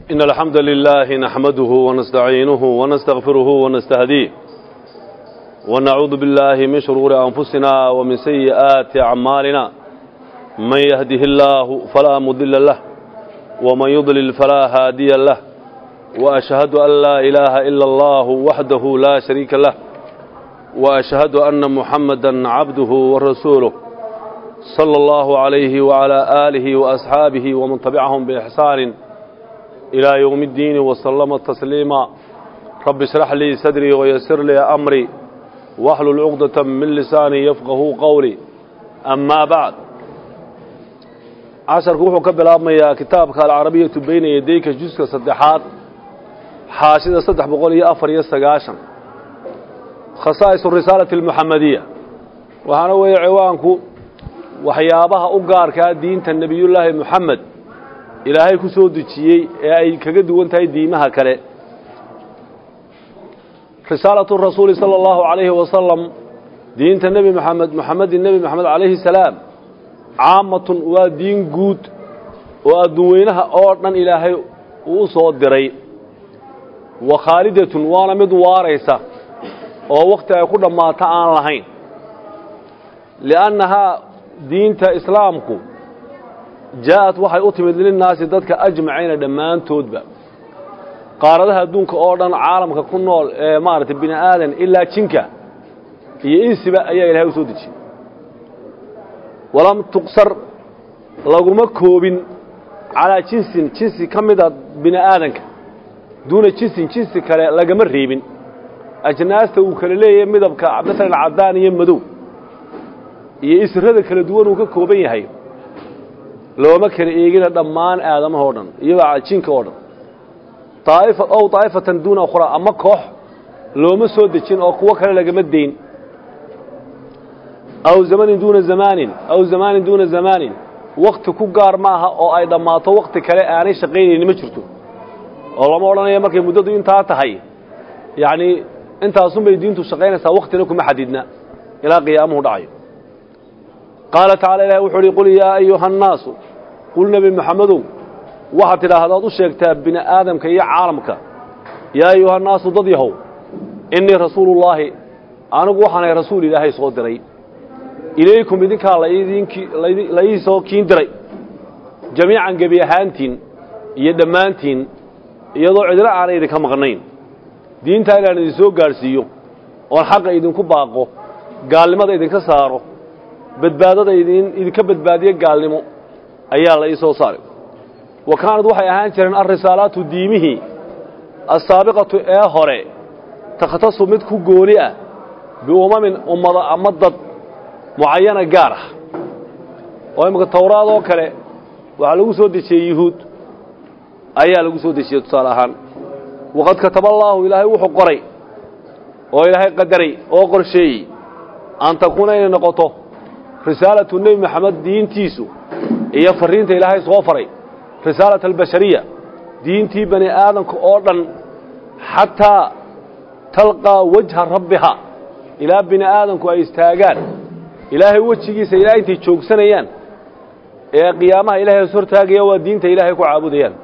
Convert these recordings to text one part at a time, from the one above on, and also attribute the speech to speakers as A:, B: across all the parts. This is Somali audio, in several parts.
A: إن الحمد لله نحمده ونستعينه ونستغفره ونستهديه ونعوذ بالله من شرور أنفسنا ومن سيئات أعمالنا من يهده الله فلا مضل له ومن يضلل فلا هادي له وأشهد أن لا إله إلا الله وحده لا شريك له وأشهد أن محمدا عبده ورسوله صلى الله عليه وعلى آله وأصحابه ومن تبعهم بإحسان إلى يوم الدين وسلم تسليما رب اشرح لي صدري ويسر لي أمري واحلل عقدة من لساني يفقه قولي أما بعد عشر كوحو كبلابميا كتابك العربية بين يديك جزء صدحات حاشدة صدح بقولي أفر يستقاشا خصائص الرسالة المحمدية وهنا وهي عوانكو وحيابها أقارك دينة النبي الله محمد إلهي كسو دجيي أي كقدو انتهي ديمها كله رسالة الرسول صلى الله عليه وسلم دينة النبي محمد النبي محمد عليه السلام عامة ودين جود وأدوينها أوردن إلهي وصود دري وخالدة وانا مدواريسة ووقت يقول ما تعان لهين لأنها دينة إسلامكم جاءت وحي أتمد للناس ذاتك أجمعين دمان تودبا قاردها دونك أوردن عالمك كنول مارة بني آدم إلا تشنكا ينسبة أي إلهي وسودك ولم تقصر لغم كوب على جنس كمدة بني آدمك دون جنس كلا لغم الريب أجناس وكلليه مدبك مثلا العدان يمدو يسر هذا كلا دون وكوبين هاي لو ما كان يجينا دمان آدم هودن يبقى جنك هودن طائفة دون أخرى أما كح لو ما سود الجن أو قوة كلا لغم الدين أو زمان دون زمان أو زمان دون زمان وقت كجار معها أو أيضا ما وقت كلا يعني شقين نمشرته والله ما ورانا يا مركي مدة أنت هاي يعني أنت أصلا بيدين تشقين سا وقت لكم محددنا إلى قيامه داعي قال تعالى له وحري قل يا أيها الناس قل نبي محمد وحتى هذا الشيء بنا آدم كي عالمك يا أيها الناس ضديه إني رسول الله أنا وحنا رسول الله صدري إليكم بدك ليسوا كيندري جميعا جبيهانتين يدمانتين يضع عدل على كم غنين دين تايلان يسوع قارسيو والحق يدين كباقو قال لماذا يدين كساره بدبادة يدين إذا كبدبادية قال لمو أيها الله يسوع صار وكانت وحي أهانشرن الرسالات ديمه السابقة هوري تختص مدكو قولئة أمضت معينة قارة ويمكن التوراة وكله وعلى وسود الشيء يهود أيها لوسود الشيء صالحان وقد كتب الله إلهي وحقري وإلهي قدري وقر شيء أن تكون إلى نقطه رسالة النبي محمد دين تيسو هي فرينة إلهي صوفري رسالة البشرية دين تي بني آدم كأوردن حتى تلقى وجه ربها إلى بني آدم كأيستاغان إلهي وجهيس إلهي انتي تشوق سنيان إيه قيامة إلهي سورتاقيا ودين تي إلهي كعابديان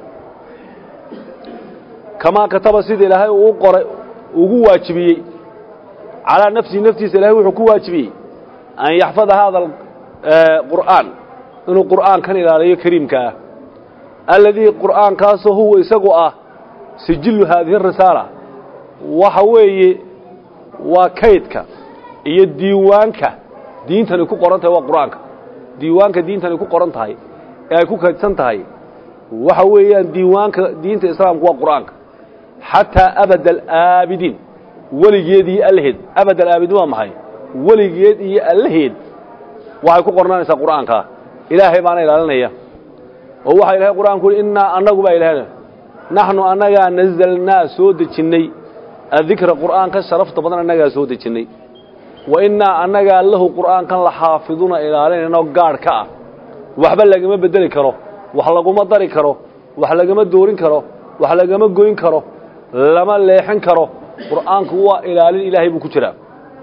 A: كما كتب سيد إلهي وقو واجبي على نفسي إلهي وحكو واجبي أن يحفظ هذا القرآن إنه القرآن كان إلهي كريم كاه الذي القرآن كاسه هو يسقوا سجل هذه الرسالة وحوي وكيدك يديوانك دينتنا يكون قرنتها وقرآنك ديوانك دينتنا يكون قرنتها يكون كيدسنتها وحوي ديوانك دينت الإسلام هو قرآنك حتى أبد الآبدين ولجيدي الهد أبد الآبدين ما معي ولجيدي الهد وحيكون قرآن إسا قرآنك إلهي بانا إلهنا إياه ووحي إلهي قرآن يقول إنا أنه با إلهنا نحن أننا نزلنا سود الجني الذكر القرآن كالشرفت بدنا أننا سود الجني وإنا أننا له قرآن كان لحافظون إلهنا إنه قار كأ وحبال لقى ما بدل كره وحلقوا ما داري كره وحلقوا ما دورين كره وحلقوا ما قوين كره لما ليحن كره قرآن هو إلهي بكترة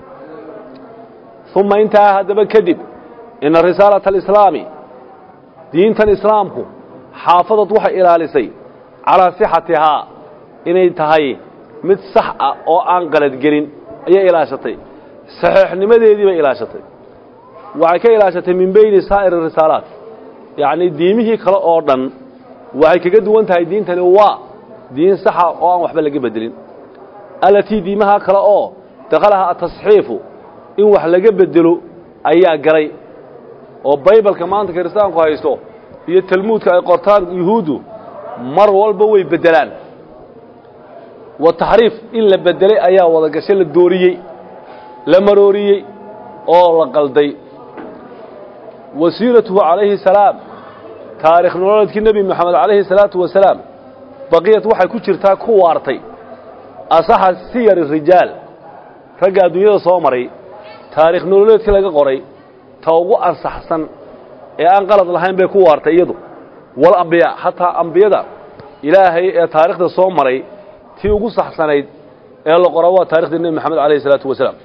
A: ثم انتهى هذا بكذب إن الرسالة الإسلامي دينة الإسلام حافظت وحي إلى لسي calaa sixatihaa inay tahay mid sax ah oo aan qaladgelin ayay ilaashatay saxiixnimadeedii bay ilaashatay waxay ka ilaashatay min bayni saa'ir risaalaat yacni diimihii kale oo dhan waxay kaga duwan tahay diintani waa diin saxa oo aan waxba laga bedelin alatii diimaha kale oo daqalaha atasxiifu in wax laga bedelo ayaa galay oo baybalka maanta kiristaanku haysto iyo talmuudka ay qortaan yuhuuddu mar walba way bedelaan wa taxriif in la bedelay ayaa wada gashay la dooriyey la marooriyey oo la qalday wasiiratuhu calayhi salaam taariikh nololeedkii nebi moxamed calayhi salaatu wasalaam baqiyad waxay ku jirtaa ku waartay asaxa siyar rijaal ragga adduunyada soo maray taariikh nololeedkii laga qoray ta ugu ansaxsan ee aan qalad lahayn bay ku waartay iyadu wal ambiyaa xataa ambiyada ilaahay ee taariikhda soo maray tii ugu saxsanayd ee la qoro waa taariikhdii nebi moxamed calayhi salaatu wasalaam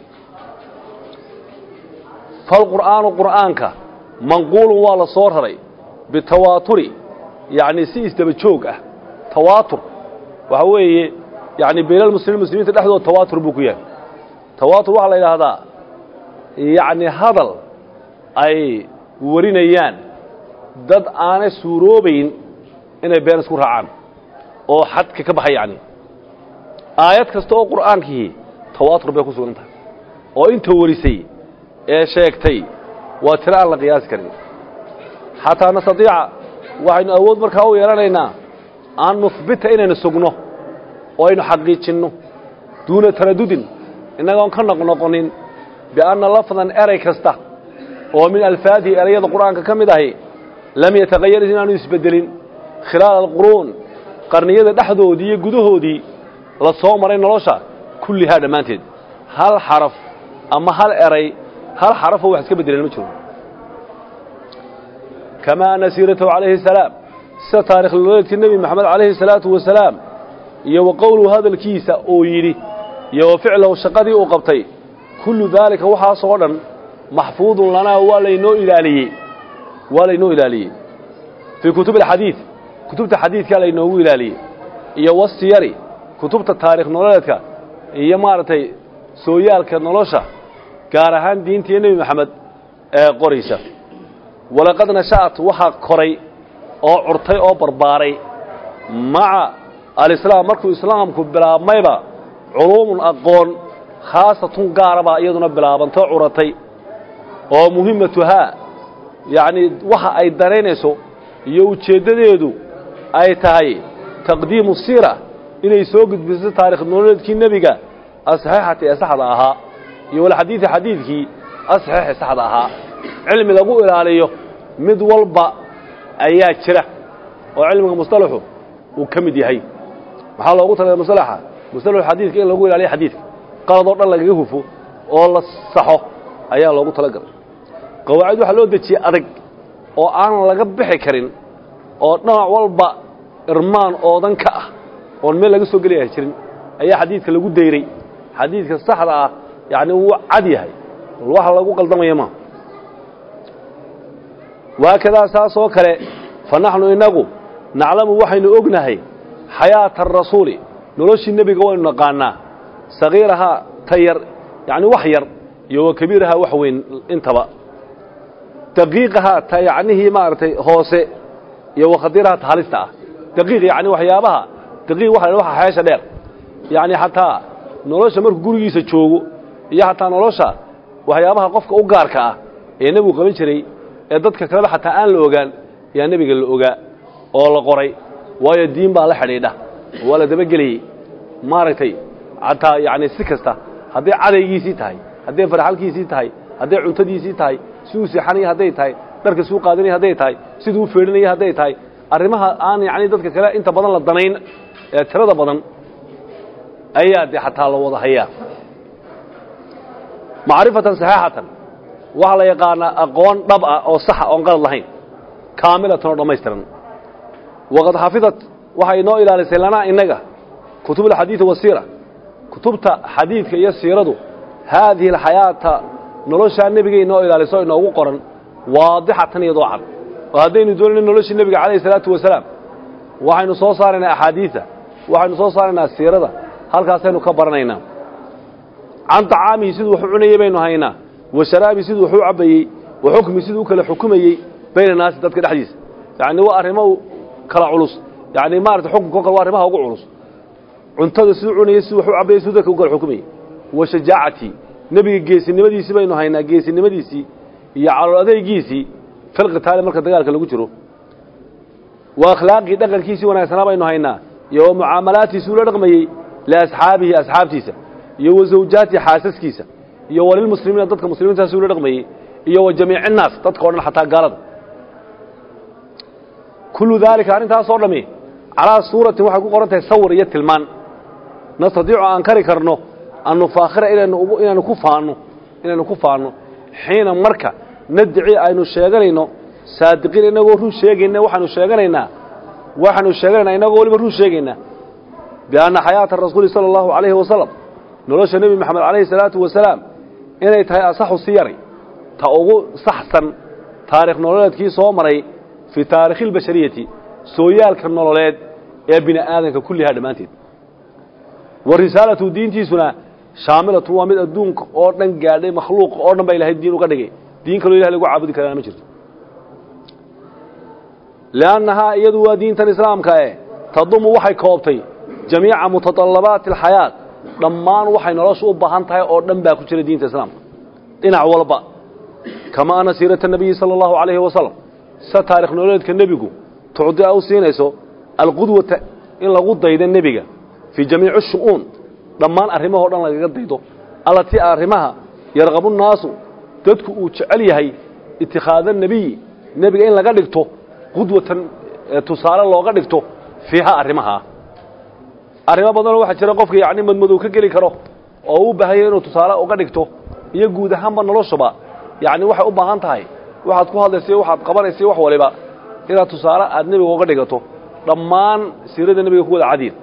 A: falqur'aanu qur'aanka manquulun waa la soo raray bitawaaturi yacni si isdaba joog ah tawaatur waxa weeye yacni baynal muslimiinta dhexdooda tawaatur buu ku yahay tawaatur waxaa la yidhaahdaa yacni hadal ay warinayaan dad aanay suuroobayn inay been isku raacaan oo xadka ka baxay yacni aayad kasta oo qur'aankii tawaatur bay ku sugan tahay oo inta warisay ee sheegtay waa tiro aan la qiyaasi karin xataa nastatiica waxaynu awood markaa u yeelanaynaa aan nuhbita inaynu sugno oo aynu xaqiijinno duuna taradudin innagoon ka noqnoqonin bianna lafdan eray kasta oo min alfaadihi erayada qur'aanka ka mid ahi lam yataqayar inaanu isbeddelin khilaala alquruun qarniyada dhexdoodii iyo gudahoodii la soo maray nolosha kullihaa dhammaanteed hal xaraf ama hal eray hal xarafoo wax iska beddeleen ma jiro kamaa anna siiratahu calayhi salaam sida taarikh nololeedkii nebi moxamed calayhi salaatu wasalaam iyo wa qowluhu hadalkiisa uu yidhi iyo wa ficlahu shaqadii uu qabtay kullu daalika waxaasoo dhan maxfuudun lanaa waa laynoo ilaaliyey fii kutubi alxadiid kutubta xadiidkaa laynoogu ilaaliyey iyo wasiyari kutubta taarikh nololeedka iyo maaragtay sooyaalka nolosha gaar ahaan diintii nebi moxamed ee qoraysa walaqad nasha'at waxaa koray oo curtay oo barbaaray maca alislaam markuu islaamku bilaabmayba culuumun aqoon khaasatun gaarabaa iyaduna bilaabantoo curatay oo muhimmatuhaa yacnii waxa ay danaynayso iyo ujeeddadeedu ay tahay taqdiimu siira inay soo gudbiso taarikh nololeedkii nebiga asaxiixati ee saxda ahaa iyo walxadiidi xadiidkii asaxiixi saxda ahaa cilmi lagu ilaaliyo mid walba ayaa jira oo cilmiga mustalaxu uu ka mid yahay maxaa loogu talagalay mustalaxa mustalaxu xadiidka in lagu ilaaliyo xadiidka qaladoo dhan lagaga hufo oo la saxo ayaa loogu talagalay qawaacid waxaa loo dejiyey adag oo aan laga bixi karin oo dhinac walba irmaan oodan ka ah oon meel laga soo gelayaa jirin ayaa xadiidka lagu dayray xadiidka saxda ah yacni wuu cad yahay wax lagu qaldamaya maaha waakadaa saasoo kale fa naxnu innagu naclamu waxaynu ognahay xayaata arasuuli noloshii nebiga waynu naqaanaa sagiirahaa ta yar yacni wax yar iyo wa kabiirahaa wax weyn intaba daqiiqahaa ta yacnihii maaragtay hoose iyo wa khadiirahaa ta halista ah daqiiq yacni waxyaabaha daqiiq waxa la waxa xeesha dheer yacni xataa nolosha markuu gurigiisa joogo iyo xataa nolosha waxyaabaha qofka u gaarka ah ee nebigu qaban jiray ee dadka kaleba xataa aan la ogaan yaa nebiga la ogaa oo la qoray waayo diin baa la xidhiidha waa la dabageliyey maaragtay xataa yacni si kasta hadday cadaygiisii tahay hadday farxalkiisii tahay hadday cuntadiisii tahay siduu seexanaya hadday tahay dharka suu qaadanaya hadday tahay siduu u feedhinaya hadday tahay arrimaha aan yacni dadka kale inta badan la danayn ee tirada badan ayaa dee xataa la wada hayaa macrifatan saxiixatan waxaa la yaqaanaa aqoon dhab ah oo saxa oon qalad lahayn kaamilatan oo dhammaystiran waqad xafidat waxay inoo ilaalisay lanaa innaga kutub alxadiidi wasiira kutubta xadiidka iyo siiradu haadihi alxayaata noloshaa nebiga inoo ilaaliso inoogu qoran waadixatan iyadoo cad oo haddaynu doonayno noloshii nebiga calayhi salaatu wasalaam waxaynu soo saaraynaa axaadiisa waxaynu soo saaraynaa siirada halkaasaynu ka baranaynaa can tacaamihi siduu wax u cunayey baynu haynaa wa sharaabihi siduu wax u cabbayey wa xukmihi siduu u kala xukumayey bayna naasi dadka dhexdiisa yacni waa arrimo kala culus yacni maarata xukunka o kale waa arrimaha ugu culus cuntada siduu cunayey siduu wax u cabbayey siduu dadka u kala xukumayey wa shajaacati nebiga geesinimadiisii baynu haynaa geesinimadiisii iyo calool adeygiisii fil qitaali marka dagaalka lagu jiro wa akhlaaqii dhaqankiisii wanaagsanaa baynu haynaa iyo wa mucaamalaatiisii ula dhaqmayey liasxaabihi asxaabtiisa iyo wa zawjaatihi xaasaskiisa iyo walilmuslimiina dadka muslimiintaasi ula dhaqmayey iyo wa jamiici innaas dadka o dhan xataa gaalada kullu daalika arrintaasoo dhammi calaa suuratin waxay ku qoran tahay sawir iyo tilmaan nastadiicu aan kari karno an nufaakhira inaanu ku faanno xiina marka nadci aynu sheeganayno saadiqiin inagoo run sheegayna waxaanu sheeganaynaa inagoo waliba run sheegaynaa bianna xayaata rasuuli sala allahu calayhi wasalam nolosha nebi moxamed calayhi salaatu wasalaam inay tahay asaxu siyari ta ugu saxsan taarikh nololeedkii soo maray fii taarikhi albashariyati sooyaalka nololeed ee bini aadanka kullihaa dhammaanteed wa risaalatu diintiisuna shaamilatu waa mid adduunka oo dhan gaadhay makhluuqa oo dhan baa ilahay diin uga dhigay diin kaloo ilahay lagu caabudi karana ma jirto liannahaa iyadu waa diintan islaamka tadumu waxay koobtay jamiica mutatallabaati alxayaat dhammaan waxay noloshu u baahan tahay oo dhan baa ku jira diinta islaamka dhinac walba kama ana siirata nabiyi sala allahu calayhi wasalam sa taarikh nololeedka nebigu tucdi a u siinayso alqudwata in lagu daydo nebiga fii jamiici shu'uun dhammaan arrimahoo dhan lagaga daydo allatii arrimaha yarqabu nnaasu dadku uu jecel yahay itikhaada nebiyi nebiga in laga dhigto qudwatan tusaale looga dhigto fiiha arrimaha arrimo badanoo waxaa jira qofka yacni madmadow ka geli karo oo u baahanya inuu tusaale uga dhigto iyo guud ahaanba noloshaba yacni waxay u baahan tahay waxaad ku hadlaysa waxaad qabanaysa wax waliba inaad tusaale aad nebiga uga dhigato dhammaan siirada nebiga ku wada cadiin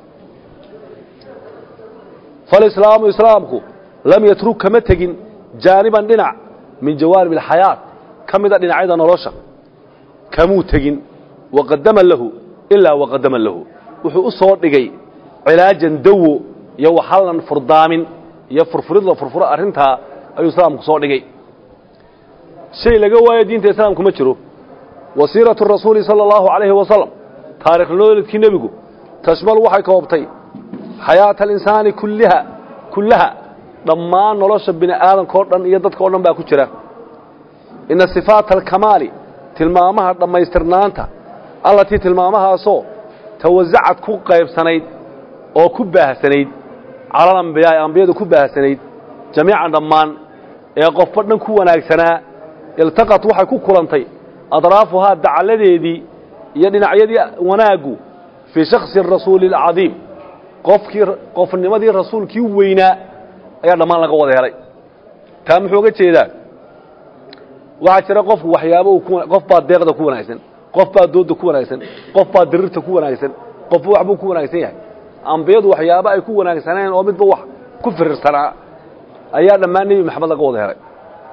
A: falislaamu islaamku lam yatruk kama tegin jaaniban dhinac min jawaanib alxayaat ka mida dhinacyada nolosha kamuu tegin waqadama lahu ilaa waqadama lahu wuxuu u soo dhigay cilaajan dawo iyo waxallan furdaamin iyo furfurid la furfuro arrintaa ayuu islaamku soo dhigay shay laga waayo diinta islaamku ma jiro wasiiratu rasuuli sala allahu calayhi wasalam taarikh nololeedkii nebigu tashmal waxay koobtay xayaata alinsaani kullaha dhammaan nolosha bini aadamka o dhan iyo dadka o dhan baa ku jira ina sifaata alkamaali tilmaamaha dhammaystirnaanta allatii tilmaamahaasoo tawasacad ku qaybsanayd oo ku baahsanayd cala alambiyaa ambiyadu ku baahsanayd jamiican dhammaan ee qofba dhan ku wanaagsanaa iltaqat waxay ku kulantay adraafuhaa dacalladeedii iyo dhinacyadii wanaaggu fii shakhsi rasuuli alcadiim qofnimadii rasuulkii weynaa ayaa dhammaan laga wada helay taa muxuu uga jeedaa waxaa jira qofku waxyaabo qof baa deeqda ku wanaagsan qof baa dooda ku wanaagsan qof baa dirirta ku wanaagsan qofba waxbuu ku wanaagsan yahay ambiyadu waxyaabo ay ku wanaagsaneen oo midba wax ku firirsanaa ayaa dhammaan nebi maxamed laga wada helay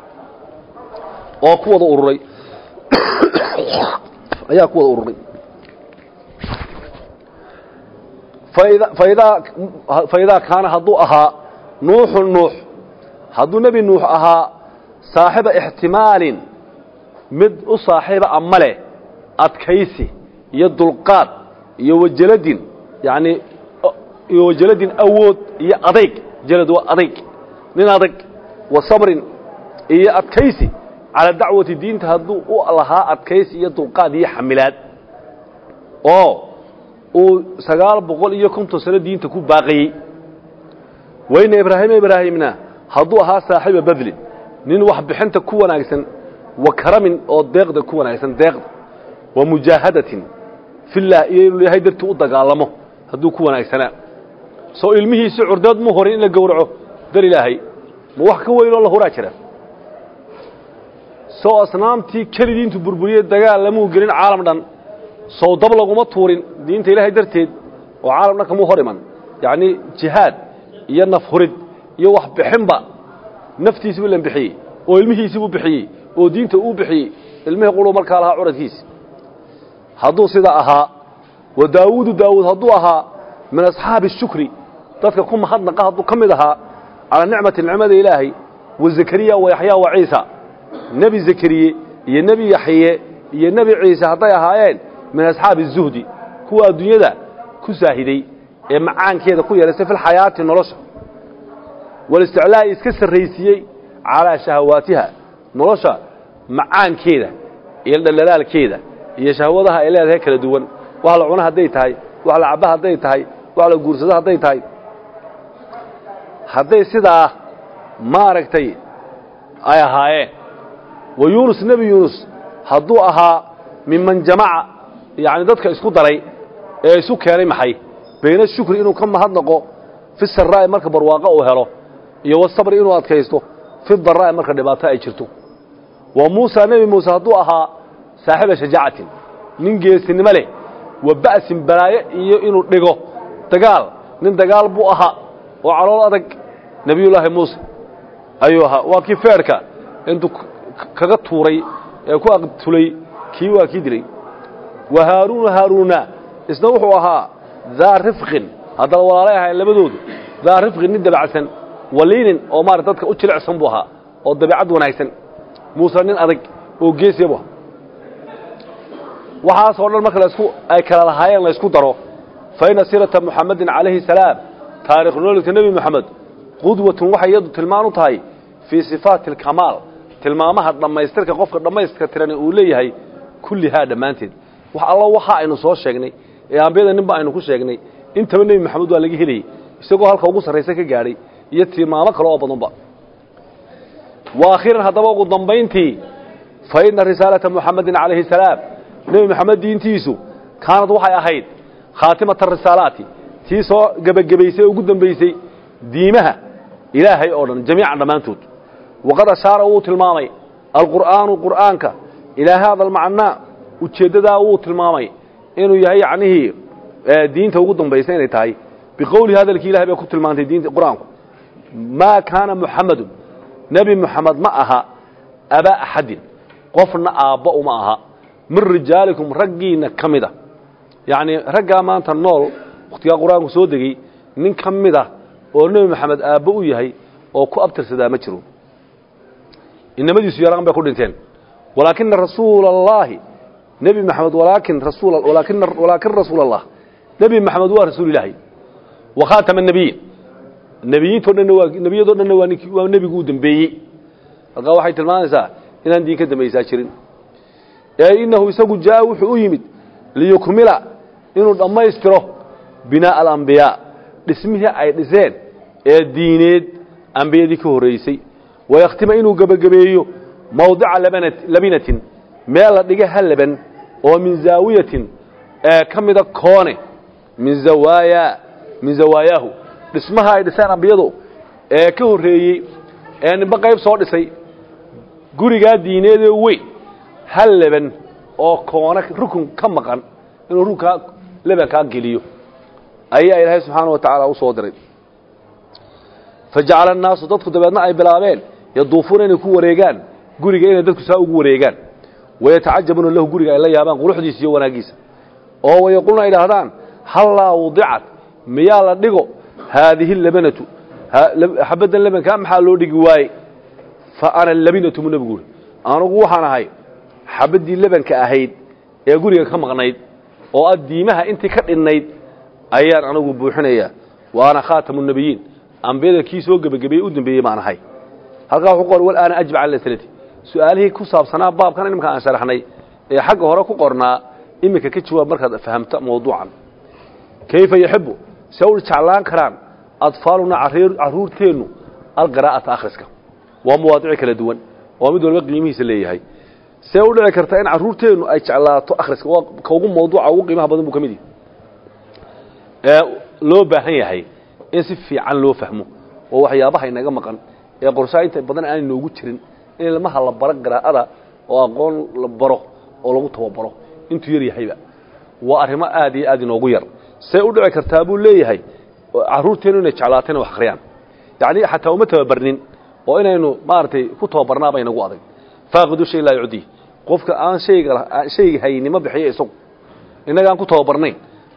A: oo ku wada ururay faidaa kaana hadduu ahaa nuux hadduu nebi nuux ahaa saaxiba ixtimaalin mid u saaxiiba ama leh adkaysi iyo dulqaad iyo wajaladin yani iyo wajaladin awood iyo adayg jalad waa adayg nin adag wa sabrin iyo adkaysi cala dacwati diinta hadduu u lahaa adkaysi iyo dulqaad iyo xamilaad oo uu 950 sano diinta ku baaqayey wayna ibraahimna hadduu ahaa saaxiiba badlin nin wax bixinta ku wanaagsan wa karamin oo deeqda ku wanaagsan deeqda wa mujaahadatin fillah iyo inuu yahay dartii u dagaalamo hadduu ku wanaagsanaa soo ilmihiisa curdeed mu horin in la gowraco dar ilaahay ma wax ka weyn oo la horaa jira soo asnaamtii kelidiintu burburiyey dagaal lamuu gelin caalam dhan soo dab laguma tuurin diinta ilaahay darteed oo caalam dhan kamuu hor iman yacni jihaad iyo naf hurid iyo wax bixinba naftiisii buu bixiyey oo ilmihiisii buu bixiyey oo diinta uu bixiyey ilmihii qulu markaa lahaa curadkiisa hadduu sidaa ahaa وداود داود هدوها من أصحاب الشكر تذكر كم حدنا قهدوا كمدها على نعمة النعمة إلهي وزكريا ويحيى وعيسى نبي زكريا يا نبي يحيى يا نبي عيسى هطيا هايين من أصحاب الزهد كوا الدنيا ده كساهدي معان كذا كوا يرسل في الحياة نرش والاستعلاء يسكسر الرئيسية على شهواتها نرش معان كذا يلدلال كذا هي شهوتها إلى هيك الدون وعلى عنها ديتهاي وعلى عبها ديتهاي وعلى جورسها ديتهاي هذي سدا ما ركتي أي هاي ويونس نبي يونس هدوءها ممن جمع يعني ذاتك اسكو دري اسكو كاني محي بين الشكر إنه كم هدنقو في السراء مركب برواقه وهله يوصبر إنه أتكيسته في الضراء مركب دباتها يشرتو وموسى نبي موسى هدوءها صاحب شجاعة من جيس النملة وبأس براية إنه نجو تقال نندقال بوها وعلى الأرض نبي الله موسى أيها وكيف فرك أنتو كغطوري يكو أغطولي كيوا كيدري وهارون اسنوحوها ذا رفق هذا والله اللي بدود ذا رفق ندب عسن ولين أو ما ردتك أتشلع صنبوها أو دبعد ونايسن موسى نين أرق وجيس يبوها وحاس والله المكلا اسكو أي كلا لهاي الله اسكو درو فإن سيرة محمد عليه السلام تاريخ نولة النبي محمد قدوة وحي يد تلمانو تاي في صفات الكمال تلمامها لما يسترك قفك لما يستكترني أوليه هاي كل هذا مانتد الله وحا إنه صور شاقني يا بيدا نبا إنه كو شاقني انت من النبي محمد ولا جهلي يسوقوا هالك وقص الرئيسة كجاري يتلمامك لو أبضنبا وأخيرا هذا وقو ضمبينتي فإن رسالة محمد عليه السلام نبي محمد دينتيسو كانت وحي أهيد خاتمة الرسالات تيسو قبيسي وقدم بيسي ديمها إلهي أولا جميعا دمانتود وقد أشار أوت المامي القرآنك إلى هذا المعنى وتشدد أوت المامي إنه يهي عنه دين توقدم بيسين تاي بقول هذا الكيله بيكتب المعنى دين القرآن ما كان محمد نبي محمد معها أبا أحد قفنا آباء معها من رجالكم رجينا كمده يعني رجع ما أنت النور اختيار قرآن سودجي من كمده ونبي محمد آباء يهي أو كأبتر سدا مشرو إنما دي سياران بيقول إنتين ولكن رسول الله نبي محمد ولكن رسول الله نبي محمد ورسول الله وخاتم النبيين النبيين تقولنا ونبي جودن بي القى واحد المانسة إن عندي كده ما يسافرين إنه يسوق جاء وحيمد ليكمل إنه لما يستره بناء الأنبياء اسمها أي لسان الدينيد أنبياء ذيك هو رئيسي ويختم إنه قبيه موضع لبنة ما لديها اللبن ومن زاوية كم ذا كونه من زواياه اسمها أي لسان أنبياء كهو رئيسي يعني بقى يبصر لسي قريقا دينيد وي هل لبن أو كونك ركن كم مكان إنه ركن لبن كان قليو أي إلهي سبحانه وتعالى وصادرين فجعل الناس تدخل دبنا أي بلابين يضوفون أن يكون وريقان قريقا إن دكتور ساوق وريقان ويتعجبون له قريقا إلا يابان قلوا حديث يوانا قيسا ويقولون إلى هذان هلا وضعت ميال الدقو هذه اللبنة حبدا اللبن كان محالو دقواي فأنا اللبنة من بقول أنا قوحنا هاي حبدي اللبن كأهيد يقول لك كم غنيد وأديمها أنت كأنيد أيان أنا أقول بوحنيا وأنا خاتم النبيين أم بيد كيس وجب جبي أدم بي معنا هاي هذا حقول والآن أجب على ثلاثة سؤاله كوساب سنة باب كان إمكان شرحني حق هراك قرنا إمك كتشوا مركز فهمت موضوعا كيف يحبوا سول تعلان كران أطفالنا عرور تينو القراءة آخرسك ومواضيع كلا دوان ومدول وقيمه سليه هاي سأقول لك كرتين عرورتين أي على أخرس كوجم موضوع أو قيمة بدن بكمدي لو بهني هاي إنسف عن لو فهمه ووحيابها إنك مكان يا قرصاي بدن أنا نوجد شرين إن لما هلا برق قراءة وأقول لبره أو لو توبره أنت يري هاي بقى وأرهما آدي نوغير سأقول لك كرتابو ليه هاي عرورتين ونشعلاتين وحقريان يعني حتى ومتى برنين وإنه مارتي كتوا برنامج ينقواضي فاقدوا شيء لا يعديه قفك شيء هيني ما بحياة سوق إنك أن كتوا برنين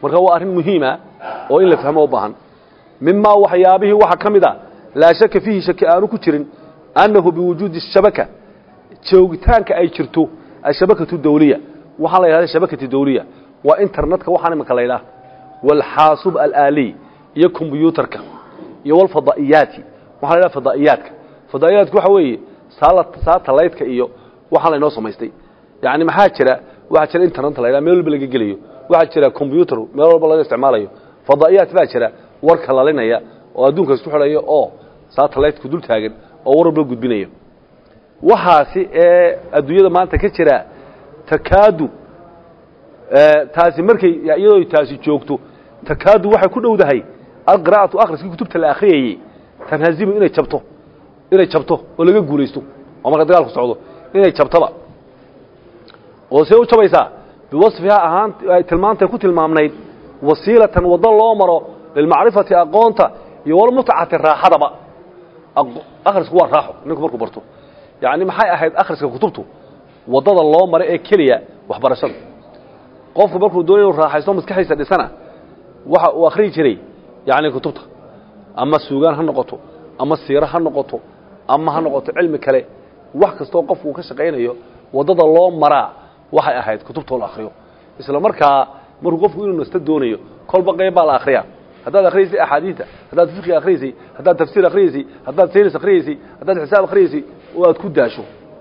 A: marka waa arrin muhiima oo in la fahmo u baahan mimma waxyaabihi waxa kamida la shaka fihi shaki aanu ku jirin annahu biwujudi shabaka joogitaanka ay jirto shabakatu dawliya waxa la yiraahdaa shabakatu dawliya waa internetka waxaan imika la yiraahdaa wal hasib al ali iyo computerka iyo wal fadaiyati waxa la yiraahdaa fadaiyatka fadaiyatku waxa weeye satellite-ka iyo waxa la inoo samaystay yaani maxaa jira waxa jira internet la yiraahdaa meel walba laga geliyo waxa jira computer meel walba laga isticmaalayo fadaiyat baa jira warka la linaya oo adduunka isku xirayo oo satellite-ku dul taagan oo war walba gudbinayo waxaasi adduunyada maanta ka jira takaadu taasi markay iyadoo taasi joogto takaadu waxa ku dhowdahay alqiraa'atu akhriski kutubta la akhriyay tanhazimu inay jabto oo laga guuleysto oo marka dagaalku socdo inay jabtaba oo soo u jabaysa biwasfiha ahaan ay tilmaanta ku tilmaamnayd wasiilatan wada loo maro lil ma'rifati aqoonta iyo wal mut'ati raaxadaba akhrisku waa raaxo ninku markuu barto yaani maxay ahayd akhriska kutubtu wadada loo maray ee kaliya wax barashada qofku markuu doonayo raaxaysto maskaxiisa dhisana waxa uu akhri jiray yaani kutubta ama suugaan ha noqoto ama siira ha noqoto ama ha noqoto cilmi kale wax kasto qofku ka shaqeynayo wadada loo maraa waxay ahayd kutubta la akhriyo isla markaa markuu qofku inuu nasta doonayo kolba qayb la akhriya hadaad akhriisi ahadiita hadaad fiqh akhriisi hadaad tafsiir akhriisi hadaad saynis akhriisi hadaad xisaab akhriisi oo aad ku daasho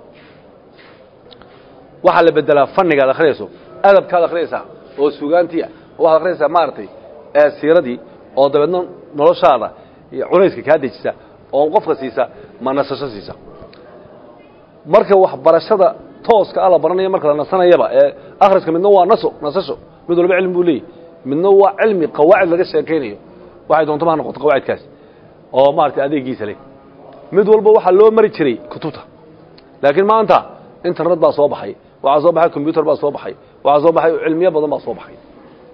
A: waxa la bedelaa fanniga akhriiso adabka akhriisa oo suugaantiya waxa akhriisa maartay siiradii oo dabadna noloshaada iyo culayska ka dejisa oo qofka siisa ma nasasho siisa marka wax barashada tooska ala baranayo marka la nasanayaba akhriska midna waa nasasho mid walba cilmi buu leeyahay midna waa cilmi qawaacid laga sheekeynayo waxay doonto ma noqoto qawaacidkaas oo maartay adeegiisa leh mid walba waxa loo mari jiray kutubta laakiin maanta internet baa soo baxay waxa soo baxay computer baa soo baxay waxa soo baxay cilmiyo badan baa soo baxay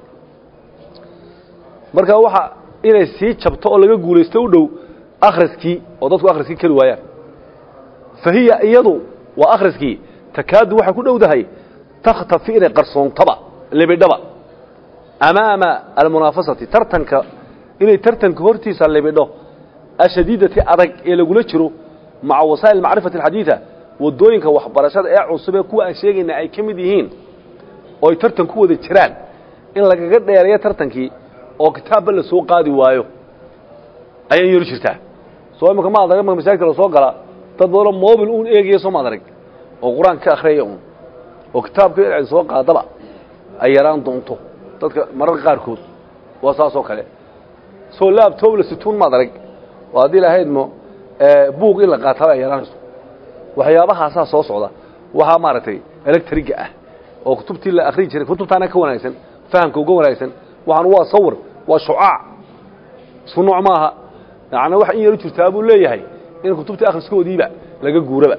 A: marka waxa inay si jabto oo laga guuleysto u dhow akhriski oo dadku akhriski kali waayaan fahiya iyadu waa akhriski takaadu waxa ku dhowdahay takhtafi inay qarsoontaba libidhaba amaama almunafasati tartanka inay tartanka hortiisa libidho ashadidati adag ee lagu la jiro maca wasaa'il ma'rifati alhaditha wadooyinka waxbarashada ee cusub ee kuwa aan sheegayna ay kamid yihiin oo tartan ku wada jiraan in lagaga dheereeyo tartankii oo kitaab la soo qaadi waayo ayay yiri jirtaa soo imka ma adaga masaajidka la soo gala dad badan mobile uun eegayo soo madarag oo quraanka akhriyo oo kitaabka ay soo qaadaba ay yaraan doonto dadka marar qaarkood waa saasoo kale soo laptop la situun madarag waa hadii la haydmo buug in la qaataba ay yaraan waxyaabaha soo socda waxa maartay electric ah oo kutubtii la akhri jiray kutubtaana ka wanaagsan fahamka ugu wanaagsan waxaan waa sawir waa shucaac sunuuc maaha yaani wax in yar jirtaa buu leeyahay in kutubta akhriskoodiiba laga guuraba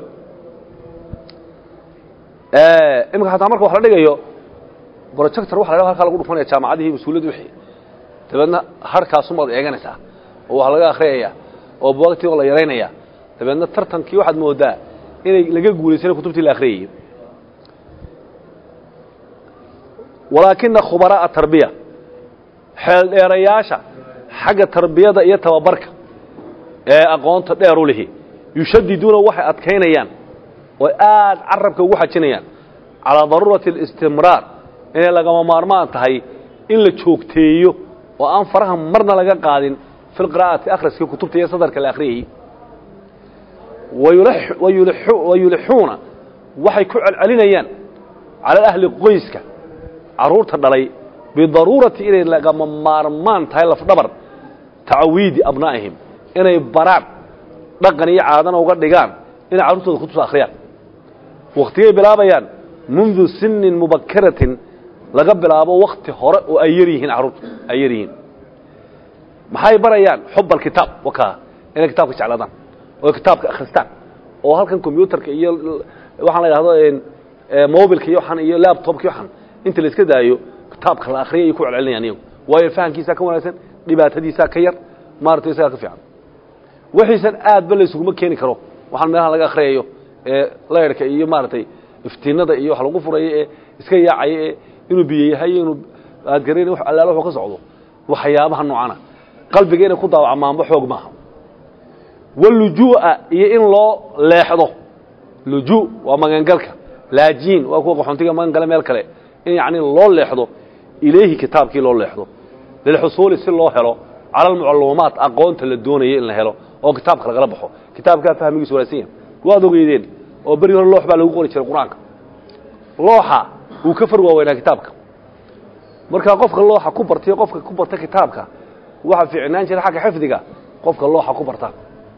A: imka hataa marka wax la dhigayo projector waxa la halka lagu dhufanaya jaamacadii masuuliyad wixii tabadna harkaas umad eeganaysa oo wax laga akhriyaya oo waqti la yareynaya tabadna tartankii waxaad moodaa inay laga guuleysay kutubtii la akhriyay walakin khubaraa tarbiya xeel dheerayaasha xagga tarbiyada iyo tababarka ee aqoonta dheer u leeyahay yushadiduna waxay adkeynayaan oo aad carabka ugu xajinayaan ala darurati al-istimrar in laga maarmaan tahay in la joogteeyo oo aan faraha marna laga qaadin fil qiraa'ati akhriska kutubta iyo sadarka la akhriyay wayulhuna waxay ku celinayaan ala ahli qoyska caruurta dhalay bidarurati inay laga maarmaan tahay laf dhabar taawidi abnaahim inay baraan dhaqan iyo caadan uga dhigaan in caruurtooda kutubta akhriyaan waqtigay bilaabayaan منذ سن مبكرة laga bilaabo waqti hore oo ay yarihiin caruurtu ay yarihiin maxay barayaan xubal kitaab waka in kitaabka jeclaadaan oo kitaabka akhristaan oo halkan computerka iyo waxaan la yiraahdo mobilka iyo waxaan iyo laptopka waxaan inta la iska daayo kitaabka la akhriyo ay ku celcelinayaan iyagu way fahankiisa ka wanaagsan dhibaatadiisa ka yar maartaysa ka fiican wixiisan aad bal isugu keeni karo waxaan meelaha laga akhriyo leerka iyo maartay iftiinada iyo wax lagu furay iska yaacay inuu biyahay inuu aad gareyn wax allaala wuxuu ka socdo waxyaabaha noocana qalbigeena ku daawacmaanba xoog maaha walujuu'a iyo in loo leexdo lujuu waa magangalka laajiin waa kuwa qaxoontiga magangala meel kale in yacni loo leexdo ilayhi kitaabkii loo leexdo lilxusuuli si loo helo cala almucallumaat aqoonta la doonaya in la helo oo kitaabka lagala baxo kitaabkaa fahmigiisu wanaagsan yahay waad ogeydeen oo beri hore loox baa lagu qori jiray qur-aanka looxa wuu ka far waaweynaa kitaabka markaa qofka looxa ku bartay qofka ku barta kitaabka waxa fiicnaan jira xagga xifdiga qofka looxa ku barta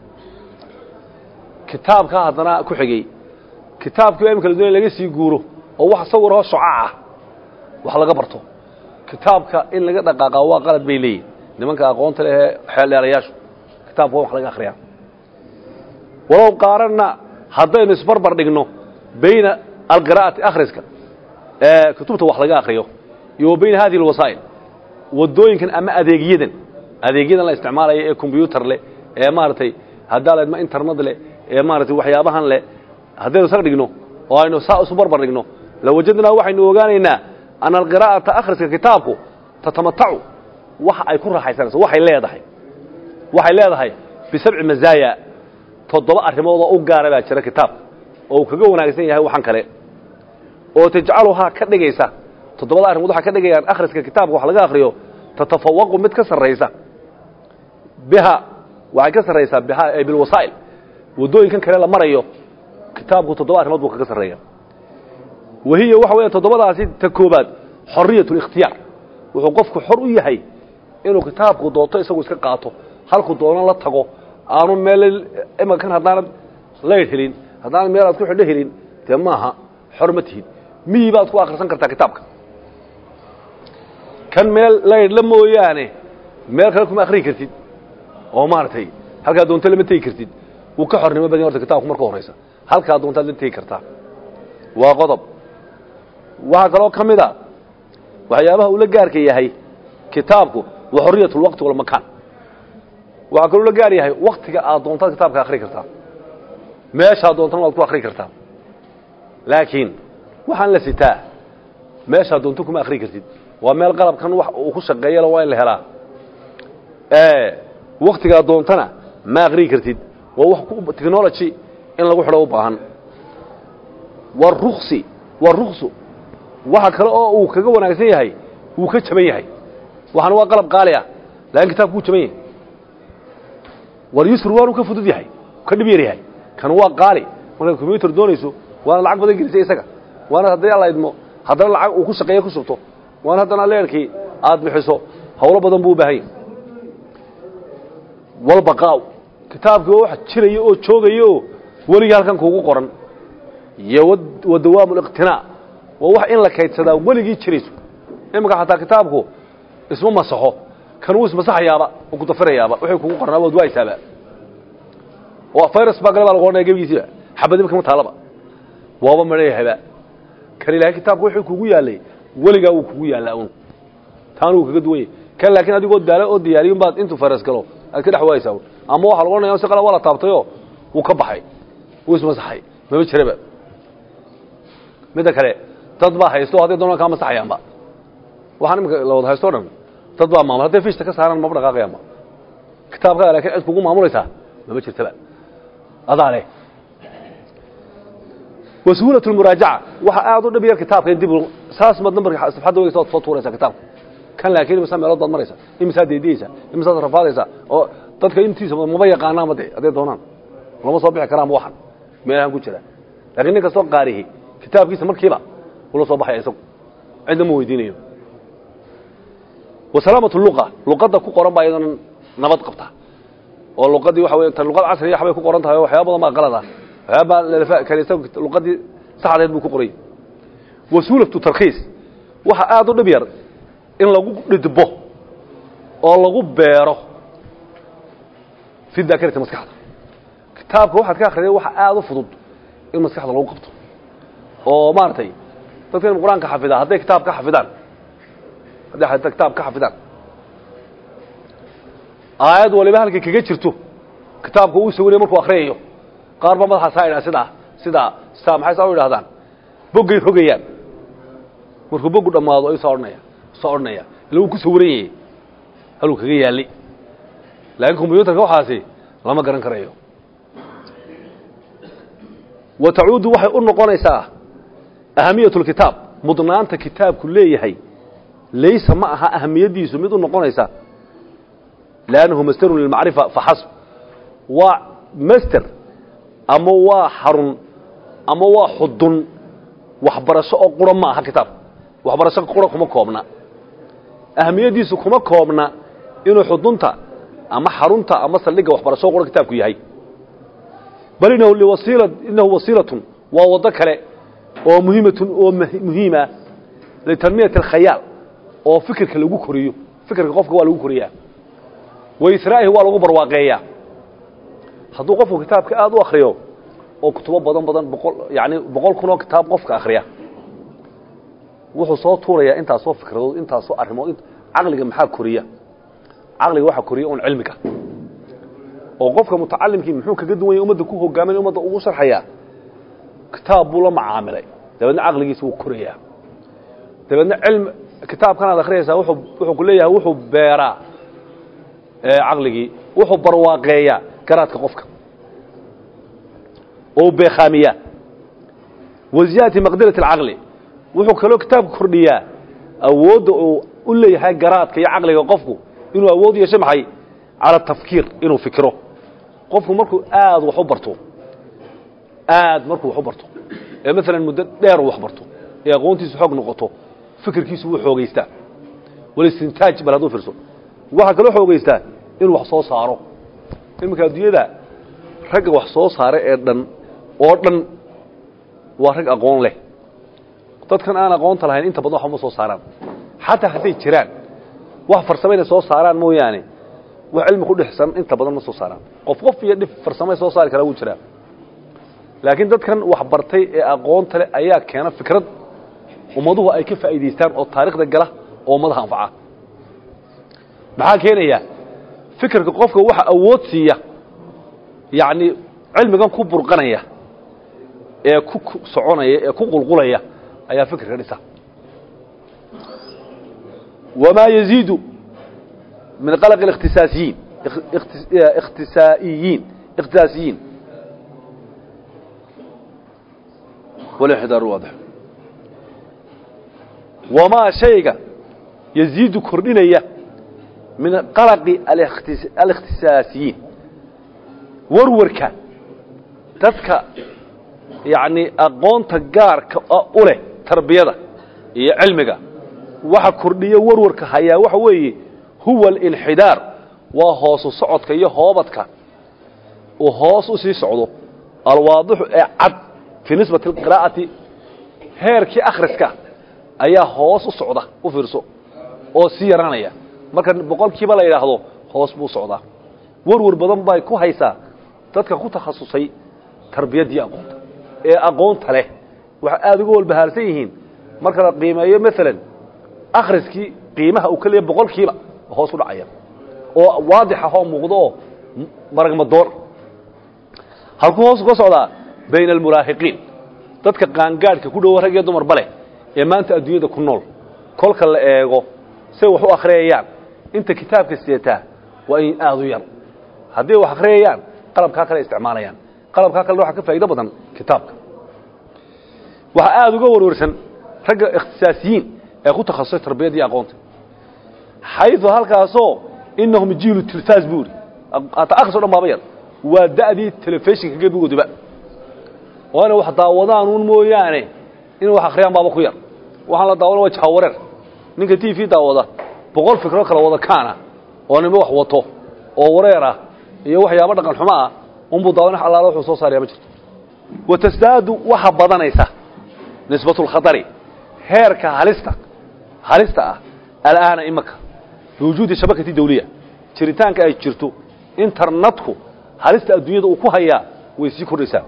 A: kitaabka haddana ku xigay kitaabkii imka la doonay laga sii guuro oo wax sawir oo shucaac wax laga barto kitaabka in laga dhaqaaqa waa qalad bay leeyihiin nimanka aqoonta leh xeelerayaashu kitaabka wax laga akhriyaa walow qaarana haddaynu isbarbar dhigno bayna alqiraa'ati akhriska kutubta wax laga akhriyo iyo bayna hadihi alwasaa'il wadooyinkan ama adeegyadan la isticmaalayo ee computer leh ee maartay hadaa la internet leh ee maartay waxyaabahan leh haddaynu sar dhigno oo aynu saa isu barbar dhigno la wajadnaa waxaynu ogaanaynaa an alqiraa'ata akhriska kitaabku tatamatacu waxa ay ku raaxaysanayso waxay leedahay bisabci mazaaya 7 arrimood oo u gaar ah jira kitaabka oo kaga wanaagsan yahay waxan kale oo tajcaluha ka dhigaysa 7 arrimood waxa ka dhigayaan akhriska kitaabka wax laga akhriyo tatafawaqu mid ka sareysa biha waxa ka sareysa biha ay bil wasaa'il wadooyinkan kale la marayo kitaabku 7 arrimood buu kaga sareeyaa wahiya waxa weeye 7daasi ta koobaad xorriyatul ikhtiyar wuxuu qofku xor u yahay inuu kitaabku doonto isagu iska qaato halku doono la tago aanu meel ima kan hadaan la helin hadaan meel aad ku xidho helin tamaaha xormatiid miibaad ku akhrisan kartaa kitaabka kan meel la mooyaane meel kale kuma akhri kartid oo maartay halka doonto lama tagi kartid uu ka xornimo badan horta kitaabku marka horeysa halka doonto la tagi kartaa waa qodob waxa kale oo kamida waxyaabaha uu la gaarka yahay kitaabku wa xorriyatul waqti wal makan waxa kale oo la gaar yahay waqtiga aad doonto kitaabka akhri kartaa meesha doonto waad ku akhri kartaa laakiin waxaan la sitaa meesha doonto kuma akhri kartid waa meel qalabkan wax uu ku shaqeeyo waa in la helaa waqtiga doontana ma akhri kartid waa wax ku technology in lagu xidho u baahan warukhsu waxa kale oo uu kaga wanaagsan yahay uu ka jaban yahay waxaan waa qalab qaali ah laakiin kitaabku jaban yahay war yusr waa ka fudud yahay ka dhib yar yahay kan waa qaali marka computer doonayso waana lacag badan gelisay isaga waana haddii alla idmo haddana lacag uu ku shaqeeyo ku shubto waana haddana leerkii aad bixiso hawlo badan buu u baahan yahay walbaqaaw kitaabku wax jirayo oo joogayo waliga halkan kuugu qoran iyo wadawaamul iqtinaa waa wax in la kaydsadaa waligii jirayso imika xataa kitaabku isma masaxo kan uu ismasaxayaaba oo ku dafirayaaba wixii kuugu qornaa waad waaysaaba oo virus baa galaba lagu qornaa gabigiisa xabadib kama taalaba waaba mareeyahaba kan ilaahay kitaabku wixii kuugu yaalay waliga uu kuugu yaalaa uun taan uu kaga duway kan laakiin adigoo daalo oo diyaariyo baad intuu virus galo aad ka dhaxwaysaa ama waxa lagu qornaa si qala wala taabtayo uu ka baxay uu ismasaxay ma jiraba mid kale dad baa haysto haday doonaan ka masaxayaanba waxaan imika la wada haysto dhan dad baa maamul haday fiishta ka saaran ma dhaqaaqayaan kitaabka laakiin cid kugu maamulaysa ma jirtaba adaale wasuulatul muraaja'a waxa aad u dhabiya kitaabka dib saas mad numberka safxada way soo tuuraysa kitaabka kan laakiin ma sameelo dad maraysa imisa deediyaysa imisa rafaadaysa oo dadka intiisa ma yaqaanaa ma haday doonaan lama soo bixi karaan waxan meelahan ku jira laakiin ninka soo qaarihi kitaabkiisa markiiba wala soo baxay isagu cidna ma weydiinayo wasalaamatu luqada ku qoran baa idan nabad qabta oo luqadii waxa weeye tan luqad casri ah bay ku qoran tahay waxyaabo badan ma qalad ah waxyaaba la kaleeso luqadii saxdeed buu ku qoray wasuulatu tarkhiis waxa aad u dhib yar in lagu dhidbo oo lagu beero fi dakarta maskaxda kitaabka waxa ka akhriyo waxa aad u fudud in maskaxda lagu qabto oo maartay dadka quraanka xafida haday kitaabka xafidaan haday kitaabka xafidaan aayad waliba halkii kaga jirto kitaabka uu sawirey markuu akhriyo qaar ba madaxa saayna sida maxay soo yiraahdaan bogay rogayaan markuu bogu dhamaado ay soo ornaya صورنايا لو كسورين هلو كجيا لي لكن كمبيوتر كوحاسي لما قرن كريو وتعود وحي نقونيسا أهمية الكتاب مضنانت كتاب كلية هي ليس معها أهمية دي سميد نقونيسا لأنه مستر للمعرفة فحسب ومستر أما هو حرن أما هو حضن وحبرشة قرآن معها كتاب وحبرشة قرآن كما كوبنا أهمية دي كما كوبنا إنه حضنتا أما حرنتا أما سلقة وحبرشة قرآن كتاب كيهي بل إنه وسيلة ووضكرة ومهمة لتنمية الخيال وفكر كاللغو كوريو فكر قفك هو لغو كوريا وإثرائه هو لغو برواقية hadduu qofku kitaabka aad u akhriyo oo kutubo badan yani 100 kun oo kitaab qofka akhriya wuxuu soo tuuraya inta soo fikradood inta soo arrimood aqliga maxaa koriya aqliga waxa koriya oo cilmiga oo qofka mutacallimkii muxuu kaga duwan yahay umada ku hogaamin umada ugu sharxaya kitaab buu la macaamilay dabadna aqligiisa uu koriya dabadna cilm kitaabkan aad akhriyaysa wuxuu ku leeyahay wuxuu beera aqligii wuxuu barwaaqeeya كراتك قفك أو بخامية وزيادة مقدرة العقل وحو كلو كتاب كردية أود أقول لي هاي كراتك يا عقلك قفكو إنه أود يسمحي على التفكير إنه فكره قفكو مركو وحبرته مركو وحبرته يعني مثلا مدة دير وحبرته يا قونتي سحوق نقطه فكر كيسو وحوغيستا والاستنتاج بلادو فرسو waxa kale xoogeystaa in wax soo saaro imika adduunyada rag wax soo saare ee dhan oo dhan waa rag aqoon leh dadkan aan aqoonta lahayn inta badan wax ma soo saaraan xataa haday jiraan wax farsamada soo saaraan mooyaane wax cilmi ku dhixsan inta badan ma soo saaraan qof iyo dhif farsamada soo saari kara uu jiraa laakiin dadkan wax bartay ee aqoonta leh ayaa keena fikrad umaduhu ay ka faa'iideystaan oo taariikhda gala oo ummadaha anfaca maxaa keenaya fikirka qofka waxa awood siiya yaani cilmigan ku burqanaya ee ku soconaya ee ku qulqulaya ayaa fikirka dhisa wama yaziidu min qalaq al-ikhtisasiyin اختصائيين ولا حدار واضح وما شيء يزيد كردينيا من قلق الاختصاصيين وروركا تذكى يعني أقون تجار كأوله تربية هي علمك وح كردية وروركا هيا وحوي هو الانحدار وهاص صعدك يهابتك وهاص سي صعده الواضح عد في نسبة القراءة هيركي أخرسك أيها هاص صعده وفرسه أو سيرانيا marka boqolkiiba la yiraahdo hoos buu socdaa warwar badan bay ku haysaa dadka ku takhasusay tarbiyadii aqoonta ee aqoonta leh waxa aad ugu walbahaarsan yihiin marka la qiimeeyo midalan akhriski qiimaha uu kaliya boqolkiiba hoos u dhacaya oo waadix ah oo muuqdo maragma door halku hoos uga socdaa bayna almuraahiqiin dadka qaangaadhka ku dhow rag iyo dumar bale ee maanta adduunyada ku nool kolka la eego say wax u akhriyayaan inta kitaabka siyataa waa in aad u yar haddii wax akhriyayaan qalabka kale isticmaalayaan qalabka kale waxa ka faa'iido badan kitaabka waxa aad uga warwarsan ragga ikhtisaasiyiin ee ku takhasusay tarbiyada iyo aqoonta hay'adu halkaasoo innahum jiilu tilfaaz buuri ata akhriso dhamaabayad waa da'dii telefishinka gabigoodiba waana wax daawadaan uun mooyaane in wax akhriyaan baaba ku yar waxaan la daawana waa jawareer ninka TV daawada boqol fikro kala wada kaana oo nimo wax wato oo wareera iyo waxyaabo dhaqan xumo ah umbu daawanax Allah wuxuu soo saaraya ma jirto watasdaadu waxa badanaysa nisbatul khatari heerka halista ah alaana imaka wujuudi shabakati dawliya jiritaanka ay jirto internetku halista adduunyada uu ku hayaa way sii kordhaysaa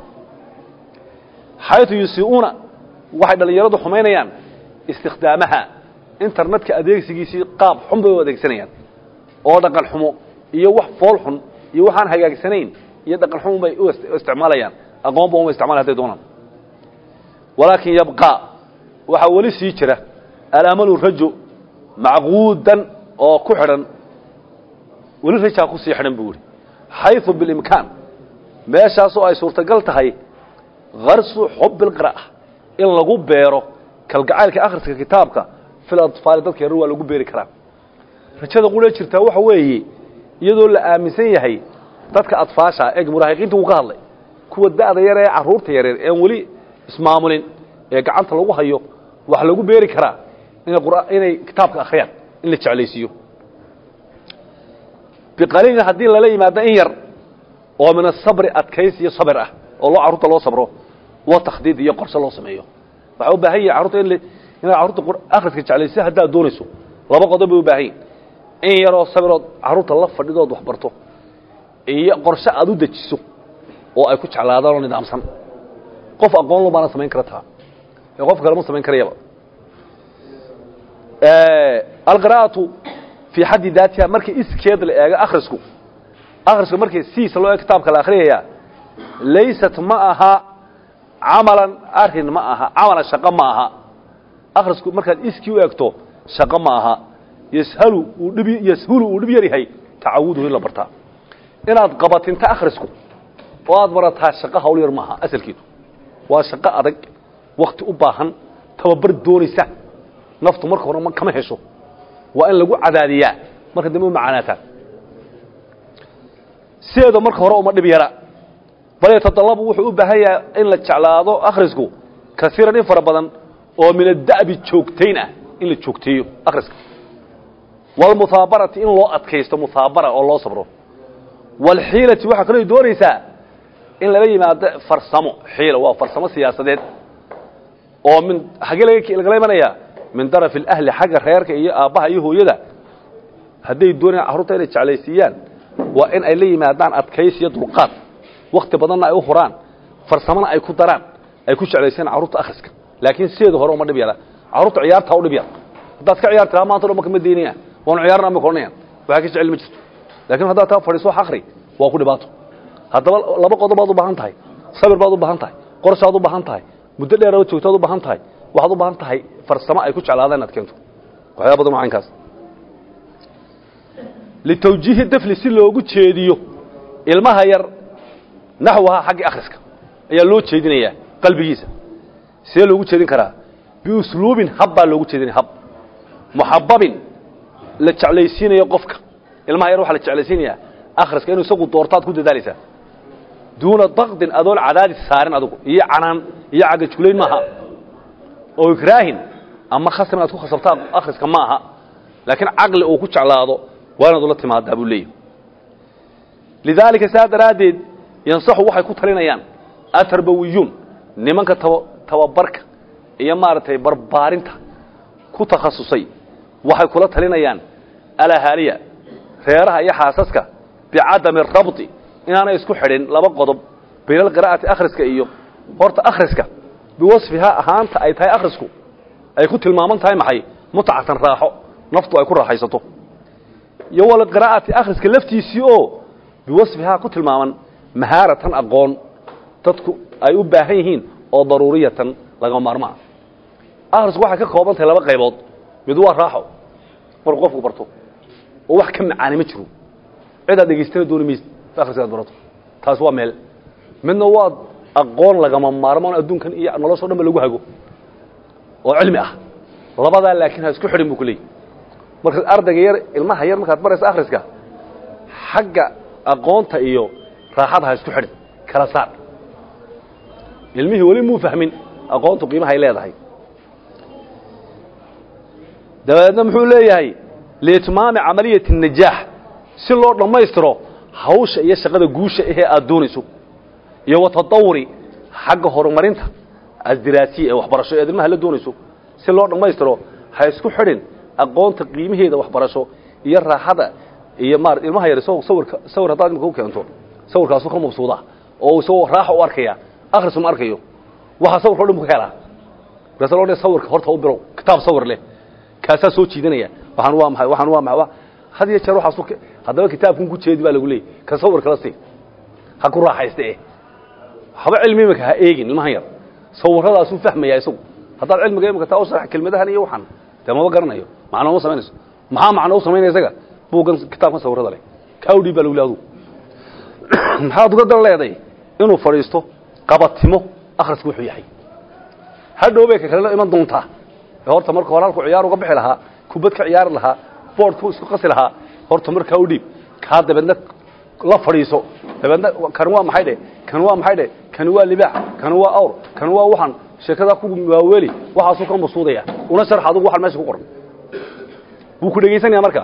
A: hay'atu yusiuna waxay dhalinyaradu xumeynayaan istikhdaamaha internetka adeegsigiisii qaab xun bay u adeegsanayaan oo dhaqan xumo iyo wax fool xun iyo waxaan hagaagsanayn iyo dhaqan xumo bay u isticmaalayaan aqoon baa u isticmaalay haday doonaan walaakin yabqa waxa wali sii jira al-amalu rajo macquudan oo ku xidhan weli rajaa ku sii xidhan buu yidhi xayثu bilimkaan meeshaasoo ay suurtagal tahay garsu xub اlqiraa'a in lagu beero kalgacaylka akhriska kitaabka fil atfaali dadka yarar waa lagu beeri karaa rajada qura jirtaa waxa weeye iyadoo la aaminsan yahay dadka atfaasha eeg muraahiqiinta uu ka hadlay kuwa da'da yar ee caruurta yareer ee weli ismaamulin ee gacanta lagu hayo wax lagu beeri karaa inay kitaabka akhriyaan in la jeclaysiiyo biqaliin haddii lala yimaado in yar oo min asabri adkays iyo sabir ah oo loo caruurta loo sabro wa takhdiid iyo qorshe loo sameeyo waxa u baahan yahay caruurta in caruurta akhriska jeclaysiyo haddaad doonayso laba qodob bay u baahan yihiin in yaroo sabirood caruurta la fadhidood wax barto iyo qorshe aad u dejiso oo ay ku jeclaadaan oo nidaamsan qof aqoon loo baana samayn kartaa ee qof kale ma samayn karayaba alqiraa'atu fi xaddi daatiha markii iskeed la eego akhrisku markii siisa loo eego kitaabka la akhriyaya laysat ma aha camalan arrin ma aha camalan shaqo ma aha akhrisku markaad iskii u eegto shaqo ma aha yashulu uu dhib yar yahay tacawuduhu in la bartaa inaad qabatinta akhrisku oo aad barataa shaqo hawl yar ma aha asalkiidu waa shaqo adag waqti u baahan tababar doonaysa naftu marka hore kama hesho waa in lagu cadaadiyaa marka dambe u macaanaataa sideeda marka hore uma dhib yara bal yatadallabu wuxuu u baahan yahay in la jeclaado akhrisku kasiiran in fara badan oo min ada'bi joogtayn ah in la joogteeyo akhriska walmuthaabarati in loo adkaysto muthaabara oo loo sabro walxiilati waxaa kaloo doonaysaa in lala yimaado farsamo xiila waa farsamo siyaasadeed oo min xagee lagala imanayaa min darafi alahli xagga reerka iyo aabbaha iyo hooyada hadday doonayaan carruurta inay jeclaysiiyaan waa in ay la yimaadaan adkaysi iyo dulqaad wakti badanna ay u huraan farsamona ay ku daraan ay ku jeclaysiyaan carruurta akhriska laakiin sideeda hore uma dhib yara carruurta ciyaartaa u dhib yar haddaad ka ciyaar tiraa maanta dhan ma kama daynaya waanu ciyaarna ama koranayaan waxaa ka jecel ma jirto laakiin haddaad taa fadhiiso akhri waa ku dhibaato haddaba laba qodob baad u baahan tahay sabir baad u baahan tahay qorshaad u baahan tahay muddo dheer oo joogtaad u baahan tahay waxaad u baahan tahay farsamo ay ku jeclaadaan inaad keento waxyaaba badan macaankaas litawjiihi dafli si loogu jeediyo ilmaha yar naxwaha xagga akhriska ayaa loo jeedinayaa qalbigiisa sidee loogu jeedin karaa biusluubin hab baa loogu jeedinaya hab muxababin la jeclaysiinayo qofka ilmaha yar waxaa la jeclaysiinayaa akhriska inuu isagu doortaad ku dadaalaysaa duuna daqdin adoon cadaadis saarin adugu iyo canaan iyo cagajulayn maaha oo ikraahin ama khasrin aad ku khasabtaa akhriska ma aha laakiin caqli uu ku jeclaado waa inaad ula timaadaa buu leeyahy lidaalika saa daraaddeed yansaxu waxay ku talinayaan atarbawiyuun nimanka tababarka iyo maaragtay barbaarinta ku takhasusay waxay kula talinayaan alahaaliya reeraha iyo xaasaska bicadami rabti inaanay isku xidhin laba qodob bayna alqiraa'ati akhriska iyo horta akhriska biwasfihaa ahaanta ay tahay akhrisku ay ku tilmaaman tahay maxay mutacatan raaxo naftu ay ku raaxaysato iyo walqiraa'ati akhriska laftiisii oo biwasfihaa ku tilmaaman mahaaratan aqoon dadku ay u baahan yihiin oo daruuriyatan laga maarmaa akhrisku waxay ka kooban tahay laba qaybood mid waa raaxo markuu qofku barto oo wax ka macaani ma jiro cid aad dhegaystana dooni maysid akhriska aad barato taas waa meel midna waa aqoon lagama maarmaan adduunkan iyo nolosha dhan ba lagu hago oo cilmi ah labadaa laakiin ha isku xidhin buu ku leeyahy markaad ardayga yar ilmaha yar markaad baraysa akhriska xagga aqoonta iyo raaxada ha isku xidhin kala saar ilmihii weli muu fahmin aqoontu qiimahay leedahay dabadeedna muxuu leeyahay liitmaami camaliyati الnajaax si loo dhammaystiro hawsha iyo shaqada guusha ahee aad doonayso iyo watadawuri xagga horumarinta asdiraasiya ee waxbarasho ee ilmaha la doonayso si loo dhammaystiro ha isku xidhin aqoonta qiimaheeda waxbarasho iyo raaxada iyo ilmaha yar sawir haddaad imika u keento sawirkaasuu ka mabsuuda oo isagoo raaxa u arkaya akhrisu ma arkayo waxaa sawirka o dhan bu ka helaa markaasa loo sawirka horta u bilow kitaab sawir leh kaasaa soo jiidanaya waxaan waa maxay waxaan waa maxay had iyo jeer waxaas haddaba kitaabkan ku jeedi baa lagu leeyahy ka sawir kala sii ha ku raaxayste waxba cilmi imika ha eegin ilmahan yar sawiradaasuu fahmayaa isagu haddaad cilmiga imika taa u sharax kelmadahan iyo waxaan dee maba garanayo macno ma sameynayso maxaa macno u sameynaysaga buugan kitaabkan sawirada leh kawdi balawlaadu maxaa uga dal leeday inuu fariisto qabatimo akhrisku wuxuu yahay hadhoobay ka kala iman doontaa horta marka hore halku ciyaar uga bixi lahaa kubad ka ciyaar lahaa boardku isku qasi lahaa horta marka u dhiib ka dabadna la fariiso dabadna kan waa maxay kan waa libaax kan waa awr kan waa waxan sheekada ku waaweli waxa soo ka masuudaya una sharx adigu waxan meesha ku qoran wuu ku dhageysanaya marka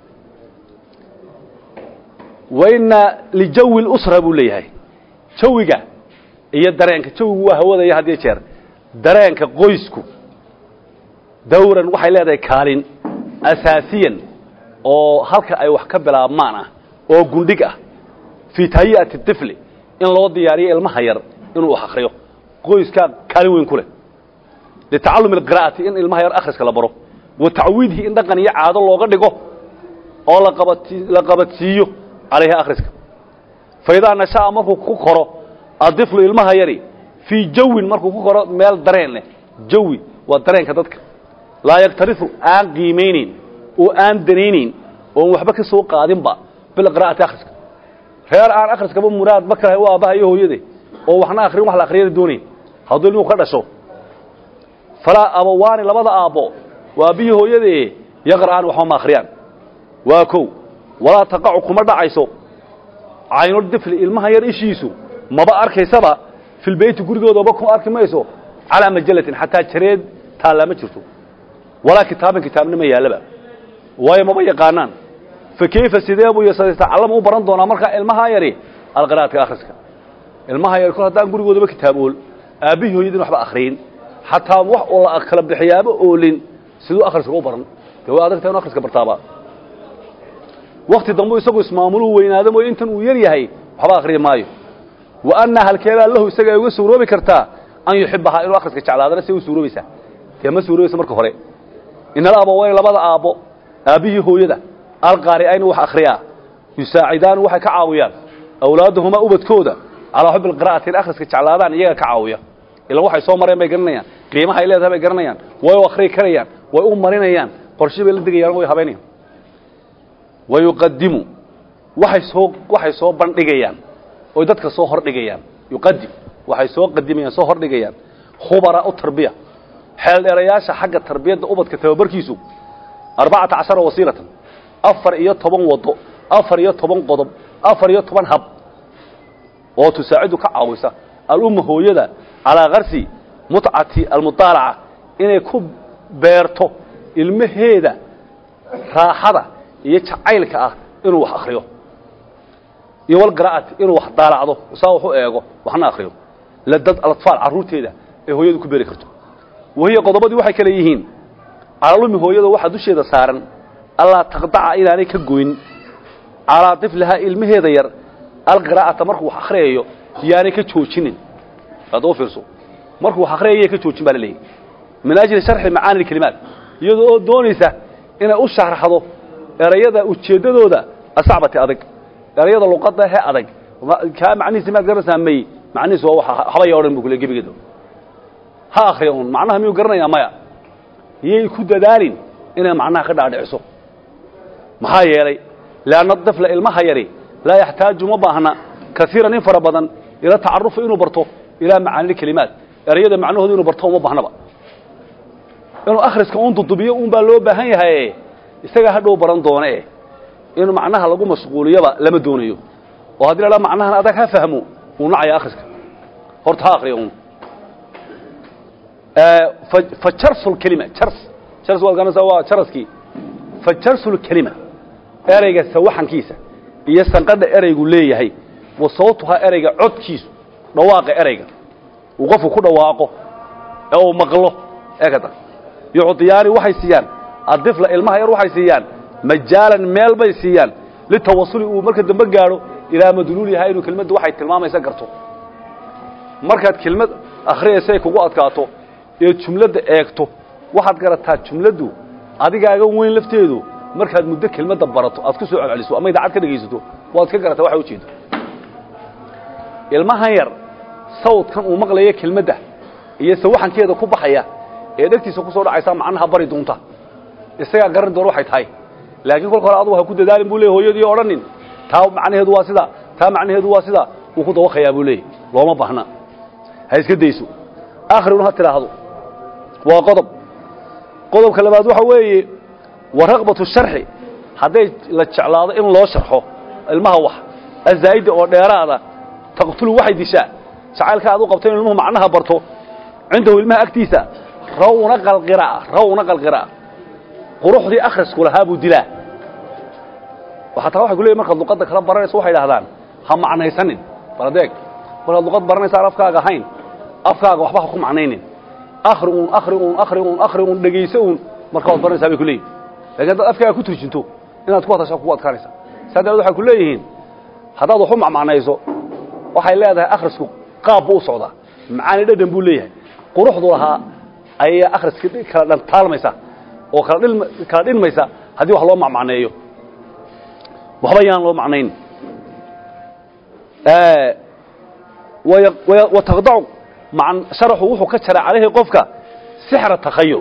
A: wayna li jawi al-usra buu leeyahay jawiga iyo dareenka jawigu waa hawada hadii jeer dareenka qoysku dawran waxay leedahay kaalin asaasiyan oo halka ay wax ka bilaabmaan oo gundhig ah fi tahiyaati tifli in loo diyaariyo ilmaha yar inuu akhriyo qoyska kaalin weyn ku leh لتعلم القراءة إن المهير أخرس كلا برو وتعويده إن دقن يعاد الله قدقه أو لقبتسيه عليها أخرس فإذا نشاء مركو كوكرو الطفل المهيري في جو مركو كوكرو مال درين جوي والدرين كذلك لا يقترث آن قيمين وآن دنينين ومحبك السوق قادم با بالقراءة أخرس خيار آن أخرس كبه مراد بكره هو أباه يهو يدي ووحنا آخرين وحلا آخرين الدوني هذول المقدسوا فلا أبوان لبض أبو وأبيه يدي يقرأان وحما آخرين واكو ولا تقع كمرد عيسو عين الدفل المهير إشيسو ما بأركي سبا في البيت قرقود وبكم أركي ميسو على مجلة حتى تريد تالا مجرتو ولا كتاب نما يالبا وهي ما بيقانان فكيف السيدابو يتعلموا برندونا مركا المهيري القراءة آخرسك المهير كل هذا قرقود وبكتابول أبيه يدي وحبا آخرين حتى وح والله أكل بحيابه أولين سيدو آخرسك وبرن هو هذا كتاب آخرسك برتابا وقت ضمو يسقوا اسماملو وين هذا مو ينتن ويريهاي وحبا آخرين مايو وأنها الكلام له يسقى يوسف روبي كرتا أن يحبها إلى آخرسك تعالى هذا سيو سروبي سا كما سروبي سمرك هري إن الأبوين لبض أبو أبيه هو يده القارئين وح أخريا يساعدان وح كعاويان أولادهما أبد كودا على حب القراءة الآخرسك تعالى هذا يجا كعاوية إلا waxay soo mareen bay garanayaan qiimaha ay leedahay bay garanayaan way akhri karayaan way u marinayaan qorshe bay la digayaan way habeenayaan way yuqaddimu waxay soo bandhigayaan oo dadka soo hordhigayaan yuqaddim waxay soo qadimayaan soo hordhigayaan khubara u tarbiya xeel dheerayaasha xagga tarbiyada ubadka tababarkiisu 14 wasiilatan 14 wado 14 qodob 14 hab oo tusaacidu ka caawisa الأمة هو يدا على غرسي متعة المطالعة إنه يكون بيرته المهيدة راحة يتعيلك إنه أخريه يوال قراءة إنه طالع له وصاوحه إيقه وحنا أخريه لدد الأطفال عروت هيدا هو يدو كبير كرته وهي قضبة دي وحي كليهين على الأمة هو يدا واحد وش يدا سارا الله تقطع إلى أنك قوين على طفلها المهيدة ير القراءة مركو أخريه يعني كتوجين هذا فرصو مركو حقريه كتوجين بالله من أجل شرح معاني الكلمات يدو دونيسة إن أشرح حضو رياضة وتشددودا أصعبة أدق رياضة لقطة هي أدق كان معني سمات جرس همي معني سوا حبايا أورن بقول جيب كده ها أخيون معناها ميو قرنا يا مايا يكود دارين إن معناها خد على عصو محايري لأن الطفل المحايري لا يحتاج مباهنا كثيرا ينفر بدن إلى تعرف إنه برطو إلى معاني الكلمات أريد معناه إنه برطو مبهنا بقى إنه أخرس كون تطبيق بالله بهاي هاي استجاه هذا برندونه إنه معناها لقوا مسؤولية بقى لما دونيه وهذا لا معناها أذاك فهموا ونعي أخرس هرتها آخرين فشرس الكلمة شرس والجنة سوا شرسكي فشرس الكلمة أريج سواحن كيسة يستنقد أريج ليه هاي وصوتها أريجا عد كيس رواق أريجا وقفوا كل رواقه أو مغله هكذا يعطياني وحي سيان الطفل المهير وحي سيان مجالا ميل بي سيان للتوصل ومركز دمجاره إلى مدلول هاي كلمة وحي تلمام يسقرته مركز كلمة أخرى سيك وقعد كاتو الجملة أكتو واحد قرأتها الجملة دو هذه جاء وين لفتيدو مركز مدة كلمة دبرته أذكر على سو أما إذا عاد كده جيزته وقعد كقرأتها واحد وشيده المهير صوت كان ومغليه كلمه iyo sawaxankeeda ku baxaya ee dhagtiisa ku soo dhacaysa macnaha bari doonta isaga garan door waxay tahay laakiin kolka hore adu waxa ku dadaalin buu leeyahay hooyadii oranin taa macnaheedu waa sida taa macnaheedu waa sida uu ku dawaqayaa buu leeyahay looma baahna ha iska dayso aakhiruna ha tiraahdo waa qodobka labaad waxa weeye waraqbatu sharxi haday la jeclaado in loo sharxo ilmaha wax azaayid oo dheeraada taqtulu waxay dishaa jacaylka aad u qabtay in ilmuhu macnaha barto cindahu ilmaha agtiisa rawna qalqira quruxdii akhrisku lahaa buu dilaa waxa taa waxay ku leeyahay marka luqadda kala baranayso waxay yiraahdaan ha macnaysanin baradeeg marka luqad baranaysa afkaaga hayn afkaaga waxba ku macnaynin akhriun dhageysoon marka wad baranaysa bay ku leeyahay laakiin dad afkaaga ku turjinto inaad ku hadasho ku adkaanaysa saadada waxay ku leeyihiin hadaad wax macnayso waxay leedahay akhrisku qaab u socda macaan dhadhan buu leeyahay quruxdu lahaa ay akhriska kala dhan taalmaysa oo kala dhinmaysa hadii wax loo macneeyo waxba yaan loo macnayn وتخضع مع شرحه وحو كجرى عليه قفك سحر التخيل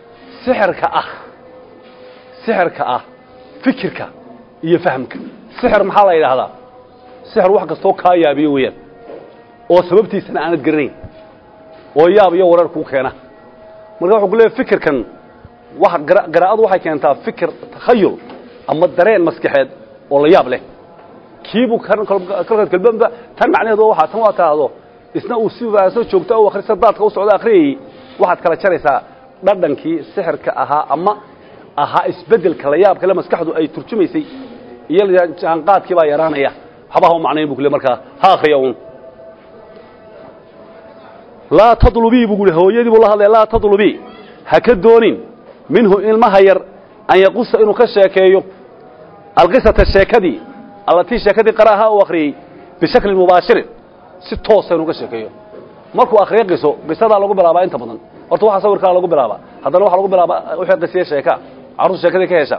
A: سحرك فكرك يفهمك سحر محل إلى هذا سحر واحد قصوك هاي بيويا وسببتي سنة أنا تقرين وياب يورر كوكينا مرة أقول له فكر كان واحد قراءة واحد كان تا فكر تخيل أما الدرين مسكحد والله ياب له كيبو كان كلبان ده تن معناه ده واحد تماته هذا إثناء وسيف أسود شوكته وآخر صدات كوسع آخره واحد كلا شرسة ردن كي سحر كأها أما أها إسبدل كلياب كلام مسكحده أي ترجمة سي يلا جانقات كبا يرانا يا حبهم معناه بقول مركا ها خيون لا تطلبي بقول هو يدي والله هذا لا تطلبي هكدونين منه المهير أن يقص إنه كشاكيو القصة الشاكدي التي شاكدي قراها وأخري بشكل مباشر ستوص إنه كشاكيو مركو أخري قصو قصة لقوا بلابا أنت بدن أرتوح صور كلا لقوا بلابا هذا لو لقوا بلابا وحد قصية شاكا عروس شاكدي كيشا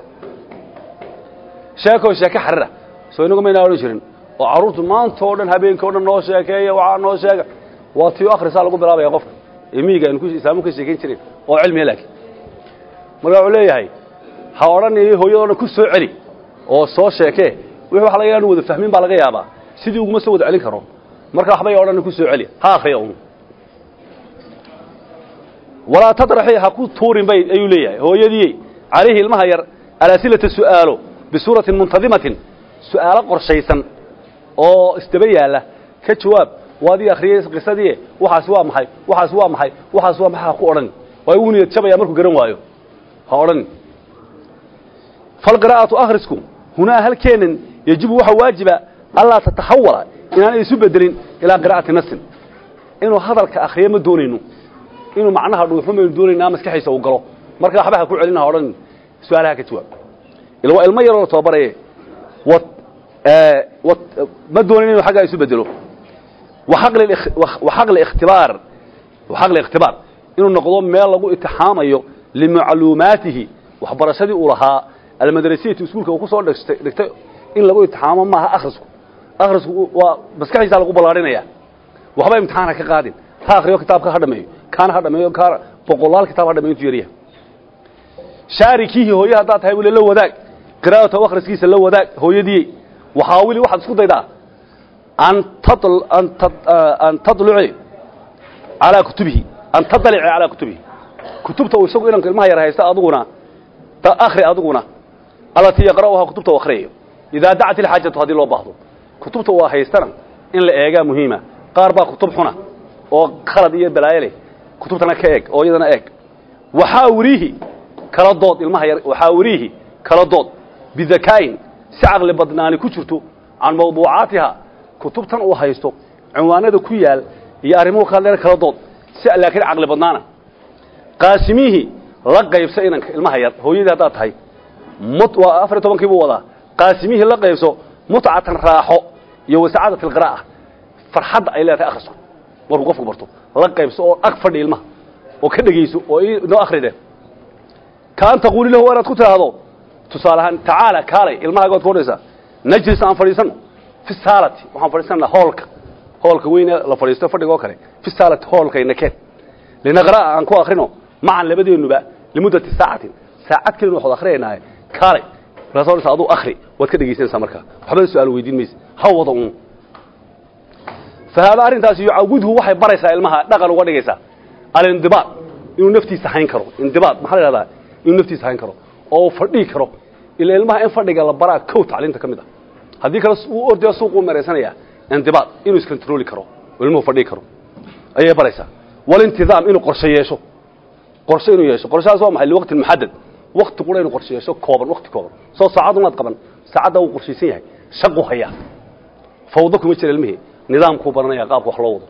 A: شاكو شاكا حرة سو إنه كم يناولون شرين وعروس ما انتودن هبين كودن نو شاكية وعانو شاكا واتيو آخر سال لقوا بلابا يقف إميجا إنكوش إسلامك شاكين شرين وعلمي لك مرة عليه هاي حوارني هو يونا كسر علي أو صار شاكه وهو حلا يلانو وذا فهمين بالغ يابا سيدي وقوم سود عليه كرام مرة حبا يونا كسر علي ها خيون ولا تطرحي حقود تورين بيت أيوليه هو يدي عليه المهير على سلة السؤال بصورة منتظمة سؤال قرشيسا أو استبيا له كجواب وادي أخريس قصدي وحاسوا محي قرن ويقولون يتشبه يمركوا قرن وايو هارن فالقراءة أخرسكم هنا هل كان يجب واجبة ألا تتحول إن أنا يسبدلين إلى قراءة نسل إنه هذا كأخير من دونينه إنه معناها روحهم من دون نامس كحيس وقلوا مركز حبها كل علينا هارن سؤالها كتواب اللي هو المير ولا صابر إيه ما دونينه حاجة يسبدلوا وحقل الاختبار إنه نقضون ما لقوا اتحام أيوه لمعلوماته وحبرشدي أولها المدرسية تسكولك وكسر لك إن لقوا اتحام معها أخرسك بس كان يزال قبل علينا وحبا امتحانك قادم آخر كتابك هذا مايو كان هذا مايو كار بقولال الكتاب هذا مايو تجريه شاركيه هو يهدات هاي ولا لو ذاك قراءة وأخرس كيس لو ذاك هو يدي وحاولي واحد سكوت ده أن تطلع على كتبه أن تطلع على كتبه كتبته وسوق إنك المهير هيستا أضغنا تأخر أضغنا التي يقرأها كتبته وأخريه إذا دعت الحاجة هذه الله بعضه كتبته وهيستنا إن الإيجا مهمة قاربا كتب حنا وخلد بلايله كتبتنا كأك أو يدنا أك وحاوريه كردود المهير وحاوريه كردود بذكاء سعغل بدناني كتبته عن موضوعاتها كتبتنا وهيستو عنوانه كيال يارمو خلينا كردود لكن عقل بدنانا قاسميه لقى يبسئنا المهير هو يدا داتهي مت وافرتهم كيبو ودا قاسميه لقى يبسو متعه راحو يو سعاده القراءه فرحد اي لا تاخرسو ورقف برتو لقى يبسو اكفدي ilmaha oo ka dhageyso oo inoo akhride kaan taqooli lahu waraad ku tiraahdo tusaalahan taala kaalay ilmaha god koodaysa najlis aan fariisano fi salati waxaan fariisana hoolka weyn la fariisto fadhigo kale fi salati hoolka inakeen لنقرأ عن كو آخرينه معا لبدينه بقى لمدة ساعة saacad kale waxaad akhriyeenaa kale rasuulka adu akhri wad ka dhageysanaysaa marka waxba su'aal weydiin maysid ha wada un فهذا أرنتاس يعوده وحي بريسا ilmaha dhaqan uga dhigaysa al-indibaad inuu naftiisa hayn karo indibaad maxaa la yiraahdaa inuu naftiisa hayn karo oo fadhi karo ila ilmaha in fadhiga la baraa kow tacliinta kamid ah hadii kale uu ordayo suuq uu mareysanaya indibaad inuu is control karo ilmuhu fadhi karo ayay baraysa wal intizaam inuu qorshe yeesho qorshaas waa maxay waqti muhaddad waqti qura inuu qorshe yeesho kooban waqti kooban soo saacad uma qaban saacada uu qorsheysan yahay shaqo haya fawdo kuma jira ilmihi nidaamku baranaya qaabka wax loo wado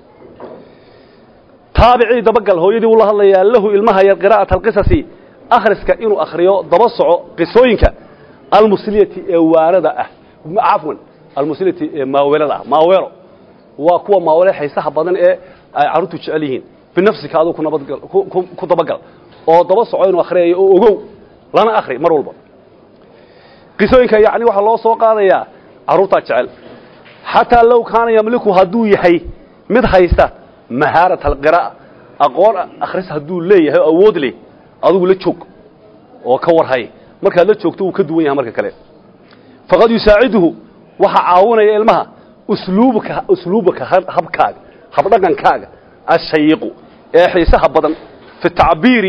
A: taabici dabagal hooyadii uu la hadlayaa lahu ilmaha yar qiraa'at alqisasi akhriska inuu akhriyo daba soco qisooyinka almusliyati ee waarada ah afwan almusliyati maawelada maawelo waa kuwa maawele xiisaha badan ee ay caruurtu jecel yihiin binafsika adu ku dabagal oo daba soco inuu akhriyo oo ogow lana akhri mar walba qisooyinka yaani waxa loo soo qaadayaa caruurta jecel حتى لو كان يملك هدو يحي مد هيستا مهارة القراءة أقول أخرس هدو ليه أود لي أدو لتشوك وكور هاي مركا لتشوك تو كدوينها مركا كلام فقد يساعده وحعاون يا إلمها أسلوبك هبكاج هبدان كاج الشيق حيسها بدن في التعبير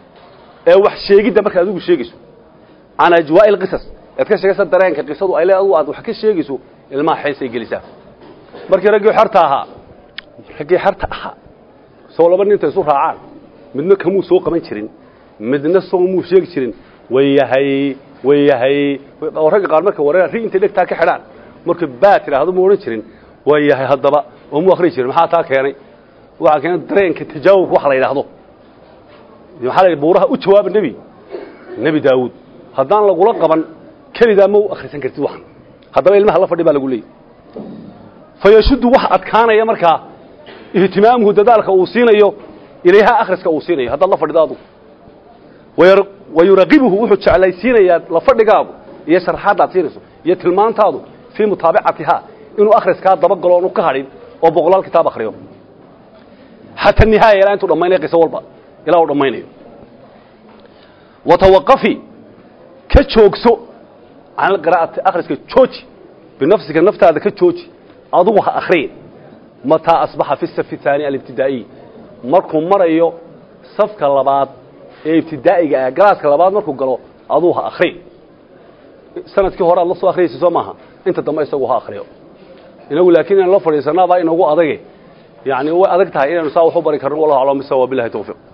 A: وحشيجي ده مركا أدو شيجيسو عن أجواء القصص أتكلم شيء درين كقصة أيلا أدو وحكي شيجيسو ilmaha xeesay gelisaa markii ragii xarta ahaa soo laba nin inta isu raacaan midna kamuu soo qaban jirin midna soo muu sheegi jirin wayahay oo rag qaar marka wareer ri inta dhigtaa ka xidhaan marka baad tiraahdo ma oran jirin wayahay hadaba oo mu akhri jirin maxaa taa keenay waxa keenay dareenka tajaawub wax la yiraahdo waxa la buuraha u jawaab nabi daawud hadaan lagula qaban kaliya ma akhrisan kartid waxan haddaba ilmaha la fadhi baa lagu leeyahay fayashuddu wax adkaanaya markaa ihtimaamuhu dadaalka uu siinayo ilayha akhriska uu siinayo hadda la fadhidaadu wayuraqibuhu wuxuu jeclaysiinaya la fadhigaagu iyo sharxaadaad siinayso iyo tilmaantaadu fi mutaabacatiha inuu akhriska daba galo oo ka hadhin oo boqolaal kitaab akhriyo hatta nihaaya ilaa intuu dhameeyo qiso walba ilaa uu dhameeyo watawaqafi ka joogso عن القراءة أخرسك تشوتي بنفسك النفط هذا كتشوتي أضوها أخرين متى أصبح في الصف الثاني الابتدائي مركم مريو صفك اللباد ابتدائي قراسك اللباد مركم قالوا أضوها أخرين سنة كهراء الله سوى أخرين سوماها أنت دم يسووها أخرين إنه لكن الله فريسنا ضاي إنه هو أضيق يعني هو أضيقتها إنه نساوي حبري كرنو الله على مسوى بالله توفيق